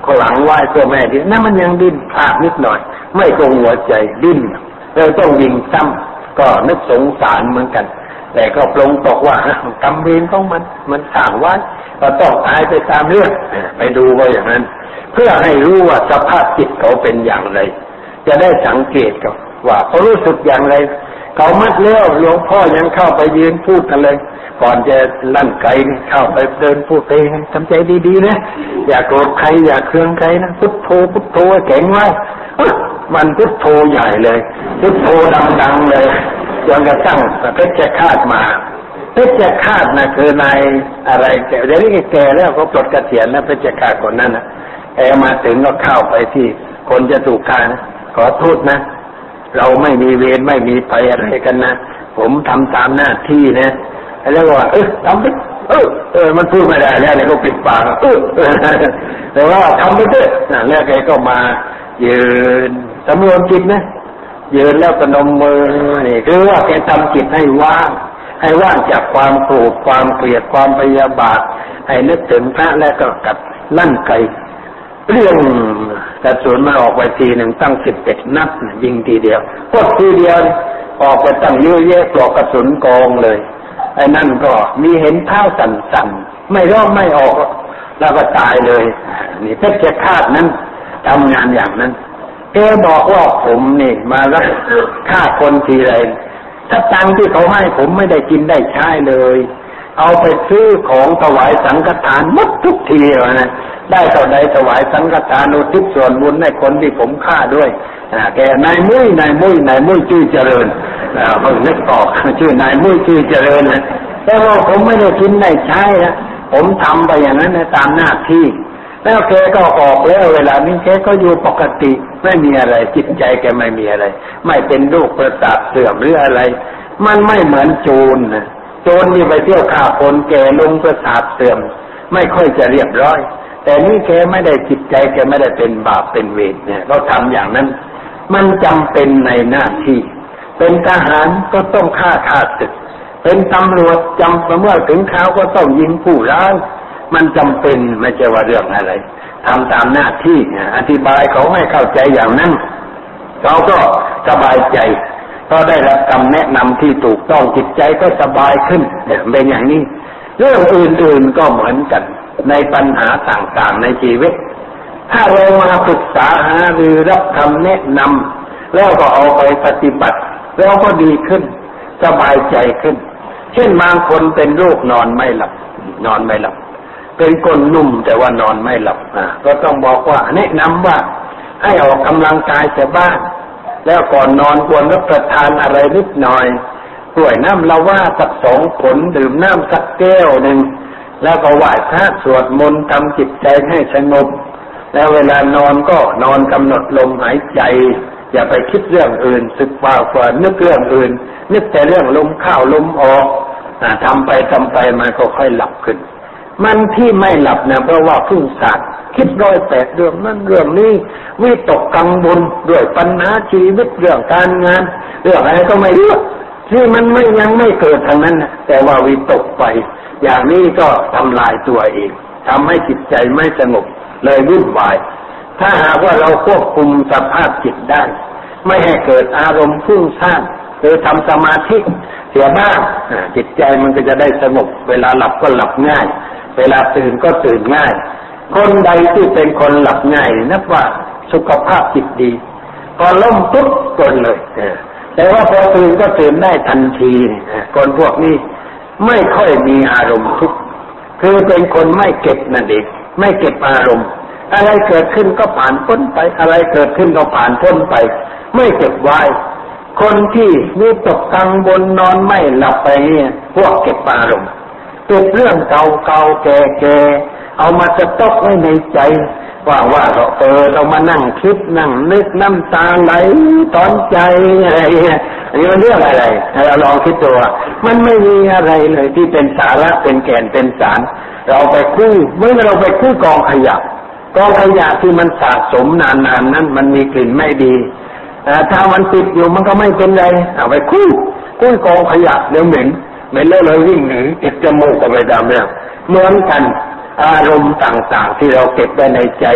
ข้างหลังไหว้ตัวแม่ดินั่นมันยังดิ้นพลาดนิดหน่อยไม่ตรงหัวใจดิ้นเราต้องยิงซ้ำก็นึกสงสารเหมือนกันแต่ก็ปลงตกว่ากรรมเวรของมันสั่งไว้ก็ต้องตายไปตามเรื่องไปดูว่าอย่างนั้นเพื่อให้รู้ว่าสภาพจิตเขาเป็นอย่างไรจะได้สังเกตกันว่าเขารู้สึกอย่างไรเขามัดแล้วหลวงพ่อยังเข้าไปยืนพูดกันเลยก่อนจะลั่นไกเข้าไปเดินพูดเองทำใจดีๆนะอย่าโกรธใครอย่าเคืองใครนะพุทโธพุทโธแข็งไว้มันพุทโธใหญ่เลยพุทโธดังๆเลยจนกระทั่งเพชฌฆาตมาเพชฌฆาตนะคือนายอะไรแกเดี๋ยวนี้แกแล้วก็ปลดเกษียณแล้วเพชฌฆาตคนนั้นนะแกมาถึงก็เข้าไปที่คนจะถูกฆ่านะขอโทษนะเราไม่มีเวรไม่มีภัยอะไรกันนะผมทำตามหน้าที่นะแล้วก็ว่าทำไปมันพูดไม่ได้แล้วเนี่ยก็ปิดปากแต่ว่าทำไปเถอะแล้วแกก็มายืนสำรวมจิตนะยืนแล้วพนมมือนี่คือว่าแกทำจิตให้ว่างจากความโกรธความเกลียดความพยาบาทให้นึกถึงพระแล้วก็กัดลั่นไกเรื่องกระสุนมันออกไปทีหนึ่งตั้ง11 นัดยิงทีเดียวกดทีเดียวออกไปตั้งเยอะแยะปลอกกระสุนกองเลยไอ้นั่นก็มีเห็นเท้าสั่นๆไม่ร้องไม่ออกแล้วก็ตายเลยนี่เพชฌฆาตนั้นทำงานอย่างนั้นแกบอกว่าผมนี่มาแล้วฆ่าคนทีไรถ้าตังที่เขาให้ผมไม่ได้กินได้ใช้เลยเอาไปซื้อของถวายสังฆทานหมดทุกทีนะได้เท่าใดถวายสังฆทานอุทิศส่วนบุญให้คนที่ผมฆ่าด้วยแกนายมุ้ยชื่อเจริญเพิ่งนึกออกชื่อนายมุ้ยชื่อเจริญนะแต่ว่าผมไม่ได้กินได้ใช้นะผมทำไปอย่างนั้นตามหน้าที่แล้วแกก็ออกแล้วเวลานี้แกก็อยู่ปกติไม่มีอะไรจิตใจแกไม่มีอะไรไม่เป็นโรคประสาทเสื่อมหรืออะไรมันไม่เหมือนโจรนะโจรนี่ไปเที่ยวฆ่าคนแกลงประสาทเสื่อมไม่ค่อยจะเรียบร้อยแต่นี่แกไม่ได้จิตใจแกไม่ได้เป็นบาปเป็นเวรเนี่ยเราทำอย่างนั้นมันจำเป็นในหน้าที่เป็นทหารก็ต้องฆ่าศึกเป็นตำรวจจำเมื่อถึงคราวก็ต้องยิงผู้ร้ายมันจำเป็นไม่ใช่ว่าเรื่องอะไรทำตามหน้าที่อธิบายเขาให้เข้าใจอย่างนั้นเขาก็สบายใจก็ได้รับคำแนะนำที่ถูกต้องจิตใจก็สบายขึ้นเป็นอย่างนี้เรื่องอื่นๆก็เหมือนกันในปัญหาต่างๆในชีวิตถ้าเรามาปรึกษาหารือรับคำแนะนำแล้วก็เอาไปปฏิบัติแล้วก็ดีขึ้นสบายใจขึ้นเช่นบางคนเป็นโรคนอนไม่หลับเป็นคนนุ่มแต่ว่านอนไม่หลับก็ต้องบอกว่าแนะนำว่าให้ออกกำลังกายแต่บ้านแล้วก่อนนอนควรรับประทานอะไรนิดหน่อยกล้วยน้ำละว่าสัก2 ผลดื่มน้ำสักแก้วหนึ่งแล้วก็ไหว้พระสวดมนต์ทำจิตใจให้สงบแล้วเวลานอนก็นอนกำหนดลมหายใจอย่าไปคิดเรื่องอื่นสึกว่านึกเรื่องอื่นนึกแต่เรื่องลมเข้าลมออกทำไปมันก็ค่อยหลับขึ้นมันที่ไม่หลับนะเพราะว่าฟุ้งซ่านคิด108เรื่องนั้นเรื่องนี้วิตกกังวลด้วยปัญหาชีวิตเรื่องการงานเรื่องอะไรก็ไม่รู้ที่มันยังไม่เกิดทางนั้นนะแต่ว่าวิตกไปอย่างนี้ก็ทำลายตัวเองทำให้จิตใจไม่สงบเลยวุ่นวายถ้าหากว่าเราควบคุมสภาพจิตได้ไม่ให้เกิดอารมณ์ฟุ้งซ่านหรือทำสมาธิเสียบ้างจิตใจมันก็จะได้สงบเวลาหลับก็หลับง่ายเวลาตื่นก็ตื่นง่ายคนใดที่เป็นคนหลับง่ายนับว่าสุขภาพจิตดีพอล้มปุ๊บกดเลยแต่ว่าพอตื่นก็ตื่นได้ทันทีคนพวกนี้ไม่ค่อยมีอารมณ์ทุกข์คือเป็นคนไม่เก็บนั่นเองไม่เก็บอารมณ์อะไรเกิดขึ้นก็ผ่านพ้นไปอะไรเกิดขึ้นก็ผ่านพ้นไปไม่เก็บไว้คนที่มีตกกังวลนอนไม่หลับไปเนี่ยพวกเก็บอารมณ์เก็บเรื่องเก่าๆแก่ๆเอามาสต๊อกไว้ในใจว่าเรามานั่งคิดนั่งนึกน้ำตาไหลตอนใจอะไรอันนี้มันเรื่องอะไรเราลองคิดดูมันไม่มีอะไรเลยที่เป็นสาระเป็นแก่นเป็นสารเราไปคู่เมื่อเราไปคู่กองขยะที่มันสะสมนานๆนั้นมันมีกลิ่นไม่ดีถ้ามันติดอยู่มันก็ไม่เป็นไรเอาไปคู่กองขยะเดี๋ยวเหม็นแล้วเลยวิ่งหนีติดจมูกก็ไปตามเรื่องเหมือนกันอารมณ์ต่างๆที่เราเก็บไว้ในใจนะ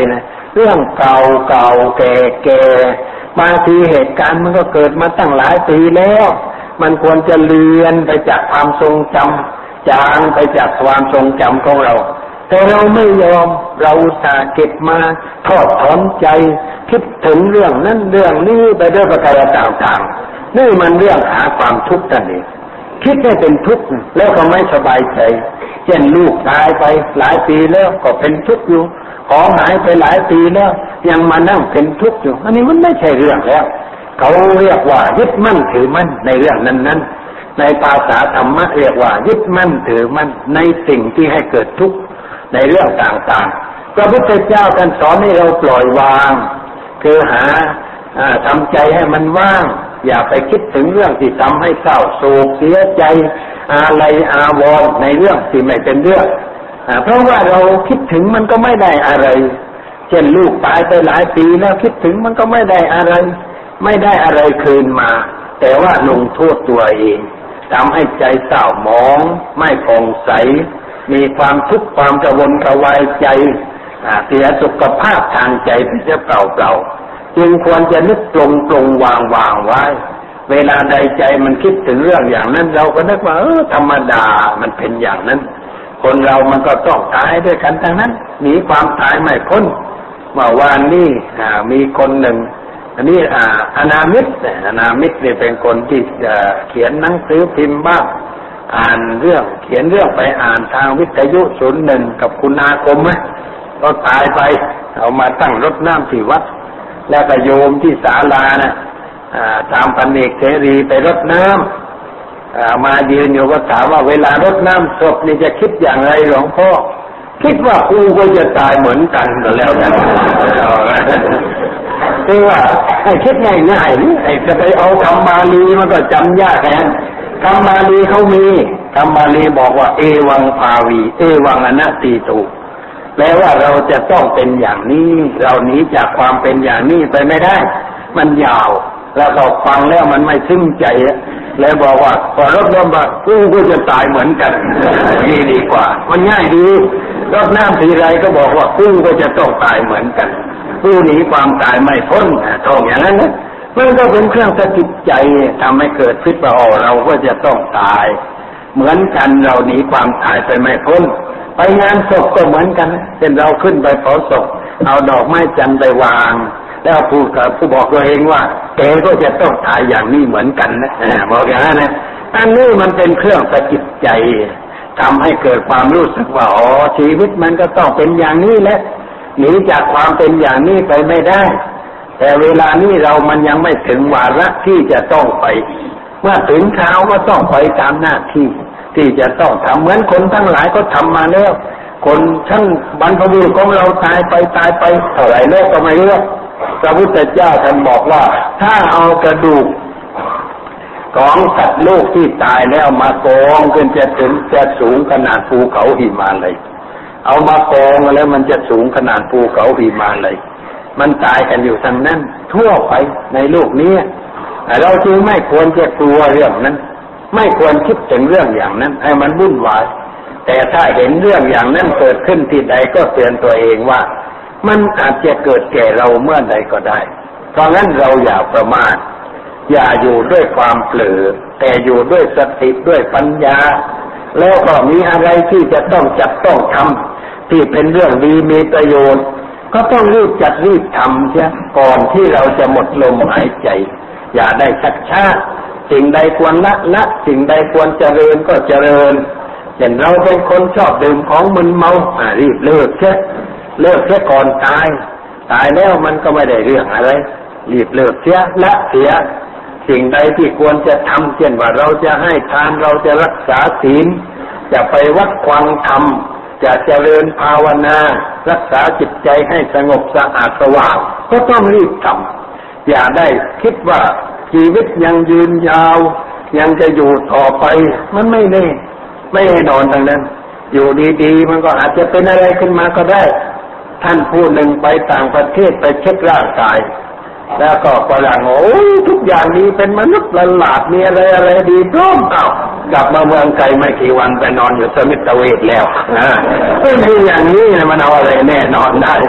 เรื่องเก่าแก่บางทีเหตุการณ์มันก็เกิดมาตั้งหลายปีแล้วมันควรจะเลือนไปจากความทรงจำจางไปจากความทรงจำของเราแต่เราไม่ยอมเราอุตส่าห์เก็บมาทอดถอนใจคิดถึงเรื่องนั้นเรื่องนี้ไปด้วยประการต่างๆนี่มันเรื่องหาความทุกข์นั่นเองคิดให้เป็นทุกข์แล้วก็ไม่สบายใจเช่นลูกตายไปหลายปีแล้วก็เป็นทุกข์อยู่ของหายไปหลายปีแล้วยังมานั่งเป็นทุกข์อยู่อันนี้มันไม่ใช่เรื่องแล้วเขาเรียกว่ายึดมั่นถือมั่นในเรื่องนั้นๆในภาษาธรรมะเรียกว่ายึดมั่นถือมั่นในสิ่งที่ให้เกิดทุกข์ในเรื่องต่างๆพระพุทธเจ้าท่านสอนให้เราปล่อยวางคือหาทำใจให้มันว่างอย่าไปคิดถึงเรื่องที่ทำให้เศร้าโศกเสียใจอะไรอาวรณ์ในเรื่องที่ไม่เป็นเรื่องเพราะว่าเราคิดถึงมันก็ไม่ได้อะไรเช่นลูกตายไปหลายปีแล้วคิดถึงมันก็ไม่ได้อะไรไม่ได้อะไรคืนมาแต่ว่าลงโทษตัวเองทำให้ใจเศร้าหมองไม่ผ่องใสมีความทุกข์ความกระวนกระวายใจเสียสุขภาพทางใจไปเสียเปล่าๆจึงควรจะนึกตรงวางไว้เวลาใดใจมันคิดถึงเรื่องอย่างนั้นเราก็นึกว่าธรรมดามันเป็นอย่างนั้นคนเรามันก็ต้องตายด้วยกันทั้งนั้นหนีความตายไม่พ้นเมื่อวานนี้มีคนหนึ่งอันนี้อนามิตนี่เป็นคนที่เขียนหนังสือพิมพ์บ้างอ่านเรื่องเขียนเรื่องไปอ่านทางวิทยุ01กับคุณอาคมก็ตายไปเอามาตั้งรถน้ำที่วัดแล้วก็โยมที่ศาลานะตามพันเอกเสรีไปรดน้ำมายืนอยู่ก็ถามว่าเวลารดน้ำศพนี่จะคิดอย่างไรหลวงพ่อคิดว่ากูก็จะตายเหมือนกันก็แล้วกันคือว่าให้คิดง่ายๆไอ้จะไปเอาคำบาลีมันก็จำยากแค่คำบาลีเขามีคำบาลีบอกว่าเอวังภาวีเอวังอนัตติตุแปลว่าเราจะต้องเป็นอย่างนี้เราหนีจากความเป็นอย่างนี้ไปไม่ได้มันยาวแล้วก็ฟังแล้วมันไม่ซึ้งใจแล้วบอกว่าพอรดน้ำว่ากูก็จะตายเหมือนกันนี่ดีกว่ามันง่ายดีรดน้ำทีไรก็บอกว่ากูก็จะต้องตายเหมือนกันผู้หนีความตายไม่พ้นท่องอย่างนั้นนะมันก็เป็นเครื่องสะกิดใจทำให้เกิดคิดว่าเราก็จะต้องตายเหมือนกันเราหนีความตายไปไม่พ้นไปงานศพก็เหมือนกันเช่นเราขึ้นไปเผาศพเอาดอกไม้จันทร์ไปวางแล้วผู้บอกตัวเองว่าแกก็จะต้องตายอย่างนี้เหมือนกันนะบอกอย่างนั้นนะอันนี้มันเป็นเครื่องสะกิดใจทำให้เกิดความรู้สึกว่าชีวิตมันก็ต้องเป็นอย่างนี้แหละหนีจากความเป็นอย่างนี้ไปไม่ได้แต่เวลานี้มันยังไม่ถึงวาระที่จะต้องไปเมื่อถึงคราวก็ต้องไปตามหน้าที่จะต้องทำเหมือนคนทั้งหลายก็ทำมาแล้วคนชั้นบรรพบุรุษของเราตายไปเท่าไหร่แล้วก็ไม่รู้พระพุทธเจ้าท่านบอกว่าถ้าเอากระดูกของสัตว์โลกที่ตายแล้วมากองขึ้นจะสูงขนาดภูเขาหิมาลัยเอามากองแล้วมันจะสูงขนาดภูเขาหิมาลัยมันตายกันอยู่ทั้งนั้นทั่วไปในโลกนี้เราจึงไม่ควรจะกลัวเรื่องนั้นไม่ควรคิดถึงเรื่องอย่างนั้นให้มันวุ่นวายแต่ถ้าเห็นเรื่องอย่างนั้นเกิดขึ้นที่ใดก็เตือนตัวเองว่ามันอาจจะเกิดแก่เราเมื่อใดก็ได้เพราะงั้นเราอย่าประมาทอย่าอยู่ด้วยความเผลอแต่อยู่ด้วยสติด้วยปัญญาแล้วก็มีอะไรที่จะต้องจัดต้องทำที่เป็นเรื่องดีมีประโยชน์ก็ต้องรีบจัดรีบทำเสียก่อนที่เราจะหมดลมหายใจอย่าได้ชักช้าสิ่งใดควรละสิ่งใดควรเจริญก็เจริญเช่นเราเป็นคนชอบดื่มของมึนเมารีบเลิกเสียก่อนตายแล้วมันก็ไม่ได้เรื่องอะไรรีบเลิกเสียละเสียสิ่งใดที่ควรจะทำเช่นว่าเราจะให้ทานเราจะรักษาศีลจะไปวัดฟังธรรมจะเจริญภาวนารักษาจิตใจให้สงบสะอาดสว่างก็ต้องรีบทำอย่าได้คิดว่าชีวิตยังยืนยาวยังจะอยู่ต่อไปมันไม่แน่นอนทั้งนั้นอยู่ดีๆมันก็อาจจะเป็นอะไรขึ้นมาก็ได้ท่านผู้หนึ่งไปต่างประเทศไปเช็คร่างกายแล้วก็ฝรั่งทุกอย่างดีเป็นมนุษย์ละหลาดมีอะไรดีพร้อมกลับมาเมืองไทยไม่กี่วันไปนอนอยู่สมิตเวชแล้วไม่มีอย่างนี้มันเอาอะไรแน่นอนได้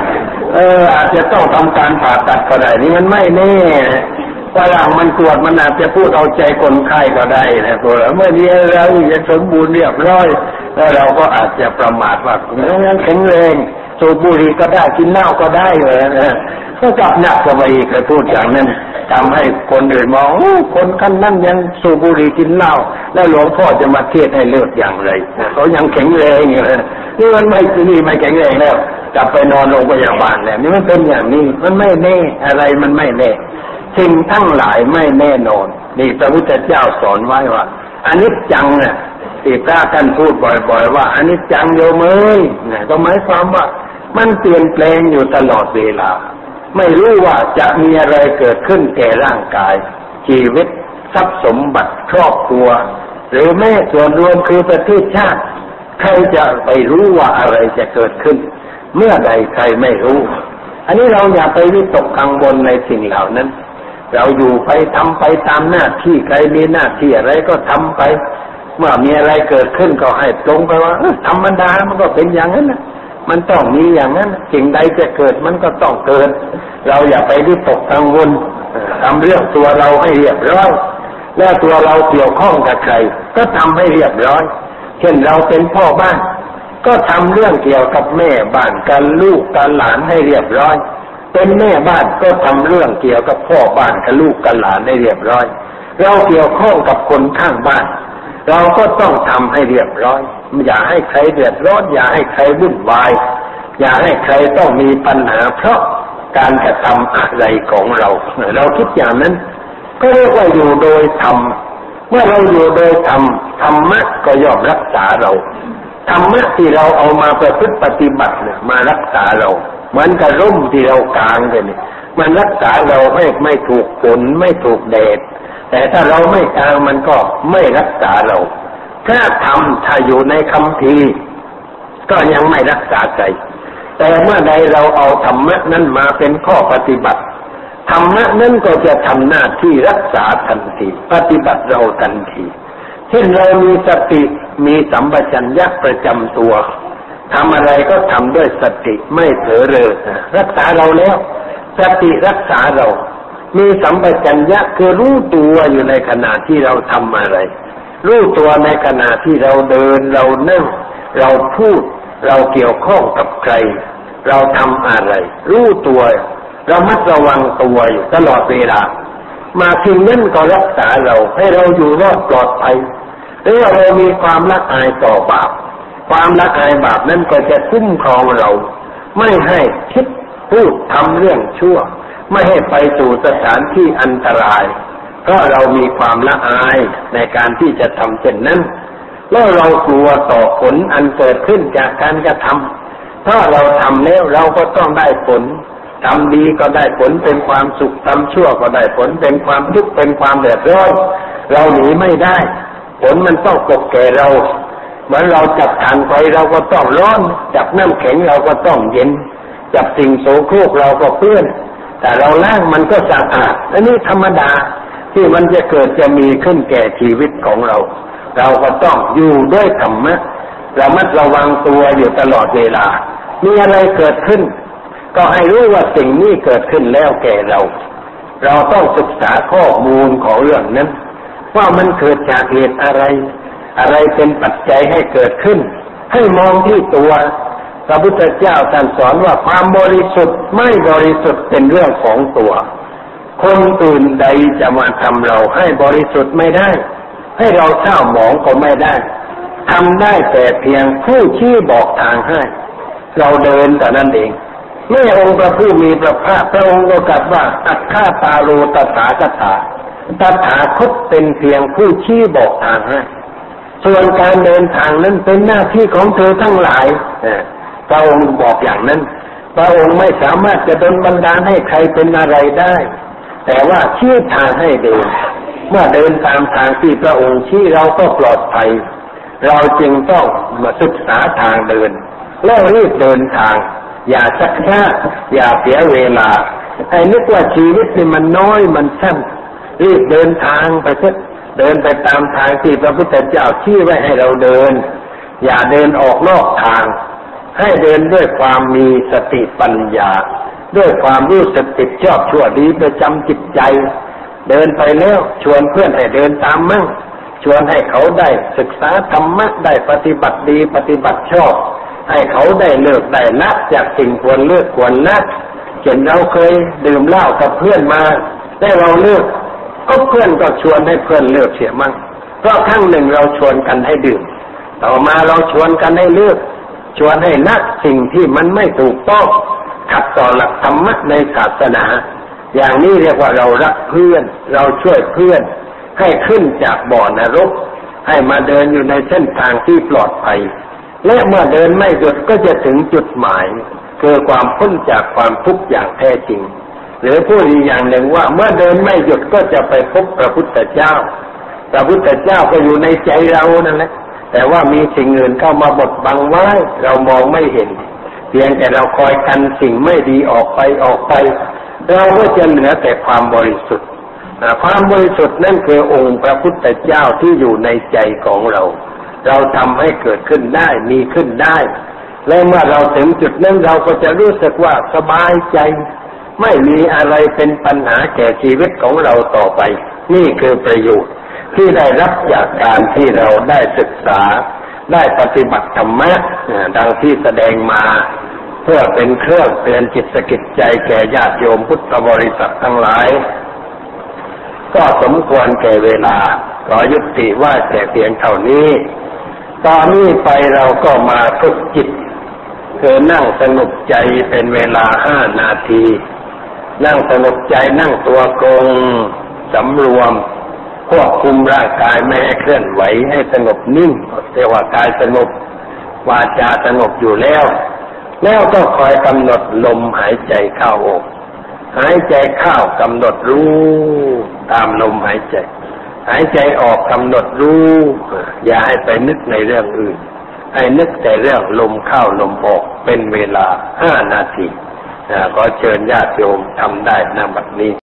อาจจะต้องทำการผ่าตัดก็ได้นี่มันไม่แน่ฝรั่งมันตรวจมันอาจจะพูดเอาใจคนไข้ก็ได้นะตัวเมื่อนี้เรายังสมบูรณ์เรียบร้อยแล้วเราก็อาจจะประมาทว่ายังแข็งแรงสูบบุหรี่ก็ได้กินเหล้าก็ได้เลยนะก็กลับหนักเข้าไปอีกเลยพูดอย่างนั้นทำให้คนอื่นมองคนกันนั่นยังสูบบุหรี่กินเหล้าแล้วหลวงพ่อจะมาเทศให้เลิกอย่างไรเขายังแข็งแรงอยู่เลยนี่มันไม่แข็งแรงแล้วกลับไปนอนโรงพยาบาลแล้วนี่มันเป็นอย่างนี้มันไม่แน่อะไรมันไม่แน่สิ่งทั้งหลายไม่แน่นอนนี่พระพุทธเจ้าสอนไว้ว่าอนิจจังเนี่ยที่พระท่านพูดบ่อยๆว่าอนิจจังโยมเอ้ยเนี่ยก็หมายความว่ามันเปลี่ยนแปลงอยู่ตลอดเวลาไม่รู้ว่าจะมีอะไรเกิดขึ้นแก่ร่างกายชีวิตทรัพย์สมบัติครอบครัวหรือแม้ส่วนรวมคือประเทศชาติใครจะไปรู้ว่าอะไรจะเกิดขึ้นเมื่อใดใครไม่รู้อันนี้เราอย่าไปวิตกกังวลในสิ่งเหล่านั้นเราอยู่ไปทำไปตามหน้าที่ใครมีหน้าที่อะไรก็ทำไปเมื่อมีอะไรเกิดขึ้นก็ให้ตรงไปว่าธรรมดามันก็เป็นอย่างนั้นนะมันต้องมีอย่างนั้นสิ่งใดจะเกิดมันก็ต้องเกิดเราอย่าไปวิตกกังวลทำเรื่องตัวเราให้เรียบร้อยและตัวเราเกี่ยวข้องกับใครก็ทำให้เรียบร้อยเช่นเราเป็นพ่อบ้านก็ทำเรื่องเกี่ยวกับแม่บ้านกันลูกกันหลานให้เรียบร้อยเป็นแม่บ้านก็ทำเรื่องเกี่ยวกับพ่อบ้านกับลูกกับหลานให้เรียบร้อยเราเกี่ยวข้องกับคนข้างบ้านเราก็ต้องทำให้เรียบร้อยอย่าให้ใครเดือดร้อนอย่าให้ใครวุ่นวายอย่าให้ใครต้องมีปัญหาเพราะการกระทำอะไรของเราคิดอย่างนั้นก็เรียกว่าอยู่โดยธรรมเมื่อเราอยู่โดยธรรมธรรมะก็ย่อมรักษาเราธรรมะที่เราเอามาประพฤติปฏิบัติเนี่ยมารักษาเราเหมือนกับร่มที่เรากางเลยนี่มันรักษาเราไม่ถูกฝนไม่ถูกแดดแต่ถ้าเราไม่กางมันก็ไม่รักษาเราถ้าธรรมถ้าอยู่ในคำพีก็ยังไม่รักษาใจแต่เมื่อใดเราเอาธรรมะนั้นมาเป็นข้อปฏิบัติธรรมะนั้นก็จะทำหน้าที่รักษาทันทีปฏิบัติเราทันทีเช่นเรามีสติมีสัมปชัญญะประจำตัวทำอะไรก็ทำด้วยสติไม่เผลอเรอรักษาเราแล้วสติรักษาเรามีสัมปชัญญะคือรู้ตัวอยู่ในขณะที่เราทำอะไรรู้ตัวในขณะที่เราเดินเรานั่งเราพูดเราเกี่ยวข้องกับใครเราทำอะไรรู้ตัวเรามัดระวังตัวอยู่ตลอดเวลามาสิ่งนั้นก็รักษาเราให้เราอยู่รอดปลอดภัยหรือเรามีความละอายต่อบาปความละอายบาปนั้นก็จะคุ้มครองเราไม่ให้คิดพูดทำเรื่องชั่วไม่ให้ไปสู่สถานที่อันตรายเพราะเรามีความละอายในการที่จะทำเช่นนั้นแล้วเรากลัวต่อผลอันเกิดขึ้นจากการกระทำถ้าเราทำแล้วเราก็ต้องได้ผลทำดีก็ได้ผลเป็นความสุขทำชั่วก็ได้ผลเป็นความทุกข์เป็นความเดือดร้อนเราหนีไม่ได้ผลมันต้องตกแก่เราเหมือนเราจับถ่านไฟเราก็ต้องร้อนจับน้ำแข็งเราก็ต้องเย็นจับสิ่งโสโครกเราก็เปื้อนแต่เราล้างมันก็สะอาดอันนี้ธรรมดาที่มันจะเกิดจะมีขึ้นแก่ชีวิตของเราเราก็ต้องอยู่ด้วยธรรมะระมัดระวังตัวอยู่ตลอดเวลามีอะไรเกิดขึ้นก็ให้รู้ว่าสิ่งนี้เกิดขึ้นแล้วแก่เราต้องศึกษาข้อมูลของเรื่องนั้นว่ามันเกิดจากเหตุอะไรเป็นปัจจัยให้เกิดขึ้นให้มองที่ตัวพระพุทธเจ้าท่านสอนว่าความบริสุทธิ์ไม่บริสุทธิ์เป็นเรื่องของตัวคนอื่นใดจะมาทำเราให้บริสุทธิ์ไม่ได้ให้เราเศร้าหมองก็ไม่ได้ทำได้แต่เพียงผู้ชี้บอกทางให้เราเดินแต่นั้นเองแม่องค์พระผู้มีพระภาคพระองค์ก็ตรัสว่าอัคคาตาโรตถาคตาตถาคตเป็นเพียงผู้ชี้บอกทางให้ส่วนการเดินทางนั้นเป็นหน้าที่ของเธอทั้งหลายพระองค์บอกอย่างนั้นพระองค์ไม่สามารถจะดลบันดาลให้ใครเป็นอะไรได้แต่ว่าชี้ทางให้เดินเมื่อเดินตามทางที่พระองค์ชี้เราก็ปลอดภัยเราจึงต้องมาศึกษาทางเดินแล้วรีบเดินทางอย่าชักช้าอย่าเสียเวลาให้นึกว่าชีวิตนี่มันน้อยมันสั้นรีบเดินทางไปเถอะเดินไปตามทางที่พระพุทธเจ้าชี้ไว้ให้เราเดินอย่าเดินออกนอกทางให้เดินด้วยความมีสติปัญญาด้วยความรู้สึกผิดชอบชั่วดีประจำจิตใจเดินไปแล้วชวนเพื่อนให้เดินตามมั่งชวนให้เขาได้ศึกษาธรรมะได้ปฏิบัติดีปฏิบัติชอบให้เขาได้เลิกได้ละจากสิ่งควรเลิกควรละเช่นเราเคยดื่มเหล้ากับเพื่อนมาได้เราเลิกก็เพื่อนก็ชวนให้เพื่อนเลิกเสียมั่งเพราะครั้งหนึ่งเราชวนกันให้ดื่มต่อมาเราชวนกันให้เลิกชวนให้ละสิ่งที่มันไม่ถูกต้องขัดต่อหลักธรรมะในศาสนาอย่างนี้เรียกว่าเรารักเพื่อนเราช่วยเพื่อนให้ขึ้นจากบ่อนรกให้มาเดินอยู่ในเส้นทางที่ปลอดภัยและเมื่อเดินไม่หยุดก็จะถึงจุดหมายคือความพ้นจากความทุกข์อย่างแท้จริงหรือพูดอีกอย่างหนึ่งว่าเมื่อเดินไม่หยุดก็จะไปพบพระพุทธเจ้าพระพุทธเจ้าก็อยู่ในใจเรานั่นแหละแต่ว่ามีสิ่งอื่นเข้ามาบดบังไว้เรามองไม่เห็นเพียงแต่เราคอยกันสิ่งไม่ดีออกไปเราก็จะเหลือแต่ความบริสุทธิ์ความบริสุทธิ์นั่นคือองค์พระพุทธเจ้าที่อยู่ในใจของเราทำให้เกิดขึ้นได้มีขึ้นได้และเมื่อเราถึงจุดนั้นเราก็จะรู้สึกว่าสบายใจไม่มีอะไรเป็นปัญหาแก่ชีวิตของเราต่อไปนี่คือประโยชน์ที่ได้รับจากการที่เราได้ศึกษาได้ปฏิบัติธรรมะดังที่แสดงมาเพื่อเป็นเครื่องเตือนจิตสกิดใจแก่ญาติโยมพุทธบริษัททั้งหลายก็สมควรแก่เวลาขอยุติว่าแต่เพียงเท่านี้ตอนนี้ไปเราก็มาฝึกจิตคือนั่งสงบใจเป็นเวลา5 นาทีนั่งสงบใจนั่งตัวตรงสำรวมควบคุมร่างกายไม่ให้เคลื่อนไหวให้สงบนิ่งเรียกว่ากายสงบวาจาสงบอยู่แล้วก็คอยกำหนดลมหายใจเข้าออกหายใจเข้ากำหนดรู้ตามลมหายใจหายใจออกกำหนดรู้อย่าให้ไปนึกในเรื่องอื่นให้นึกแต่เรื่องลมเข้าลมออกเป็นเวลา5 นาทีขอเชิญญาติโยมทำได้ณ บัดนี้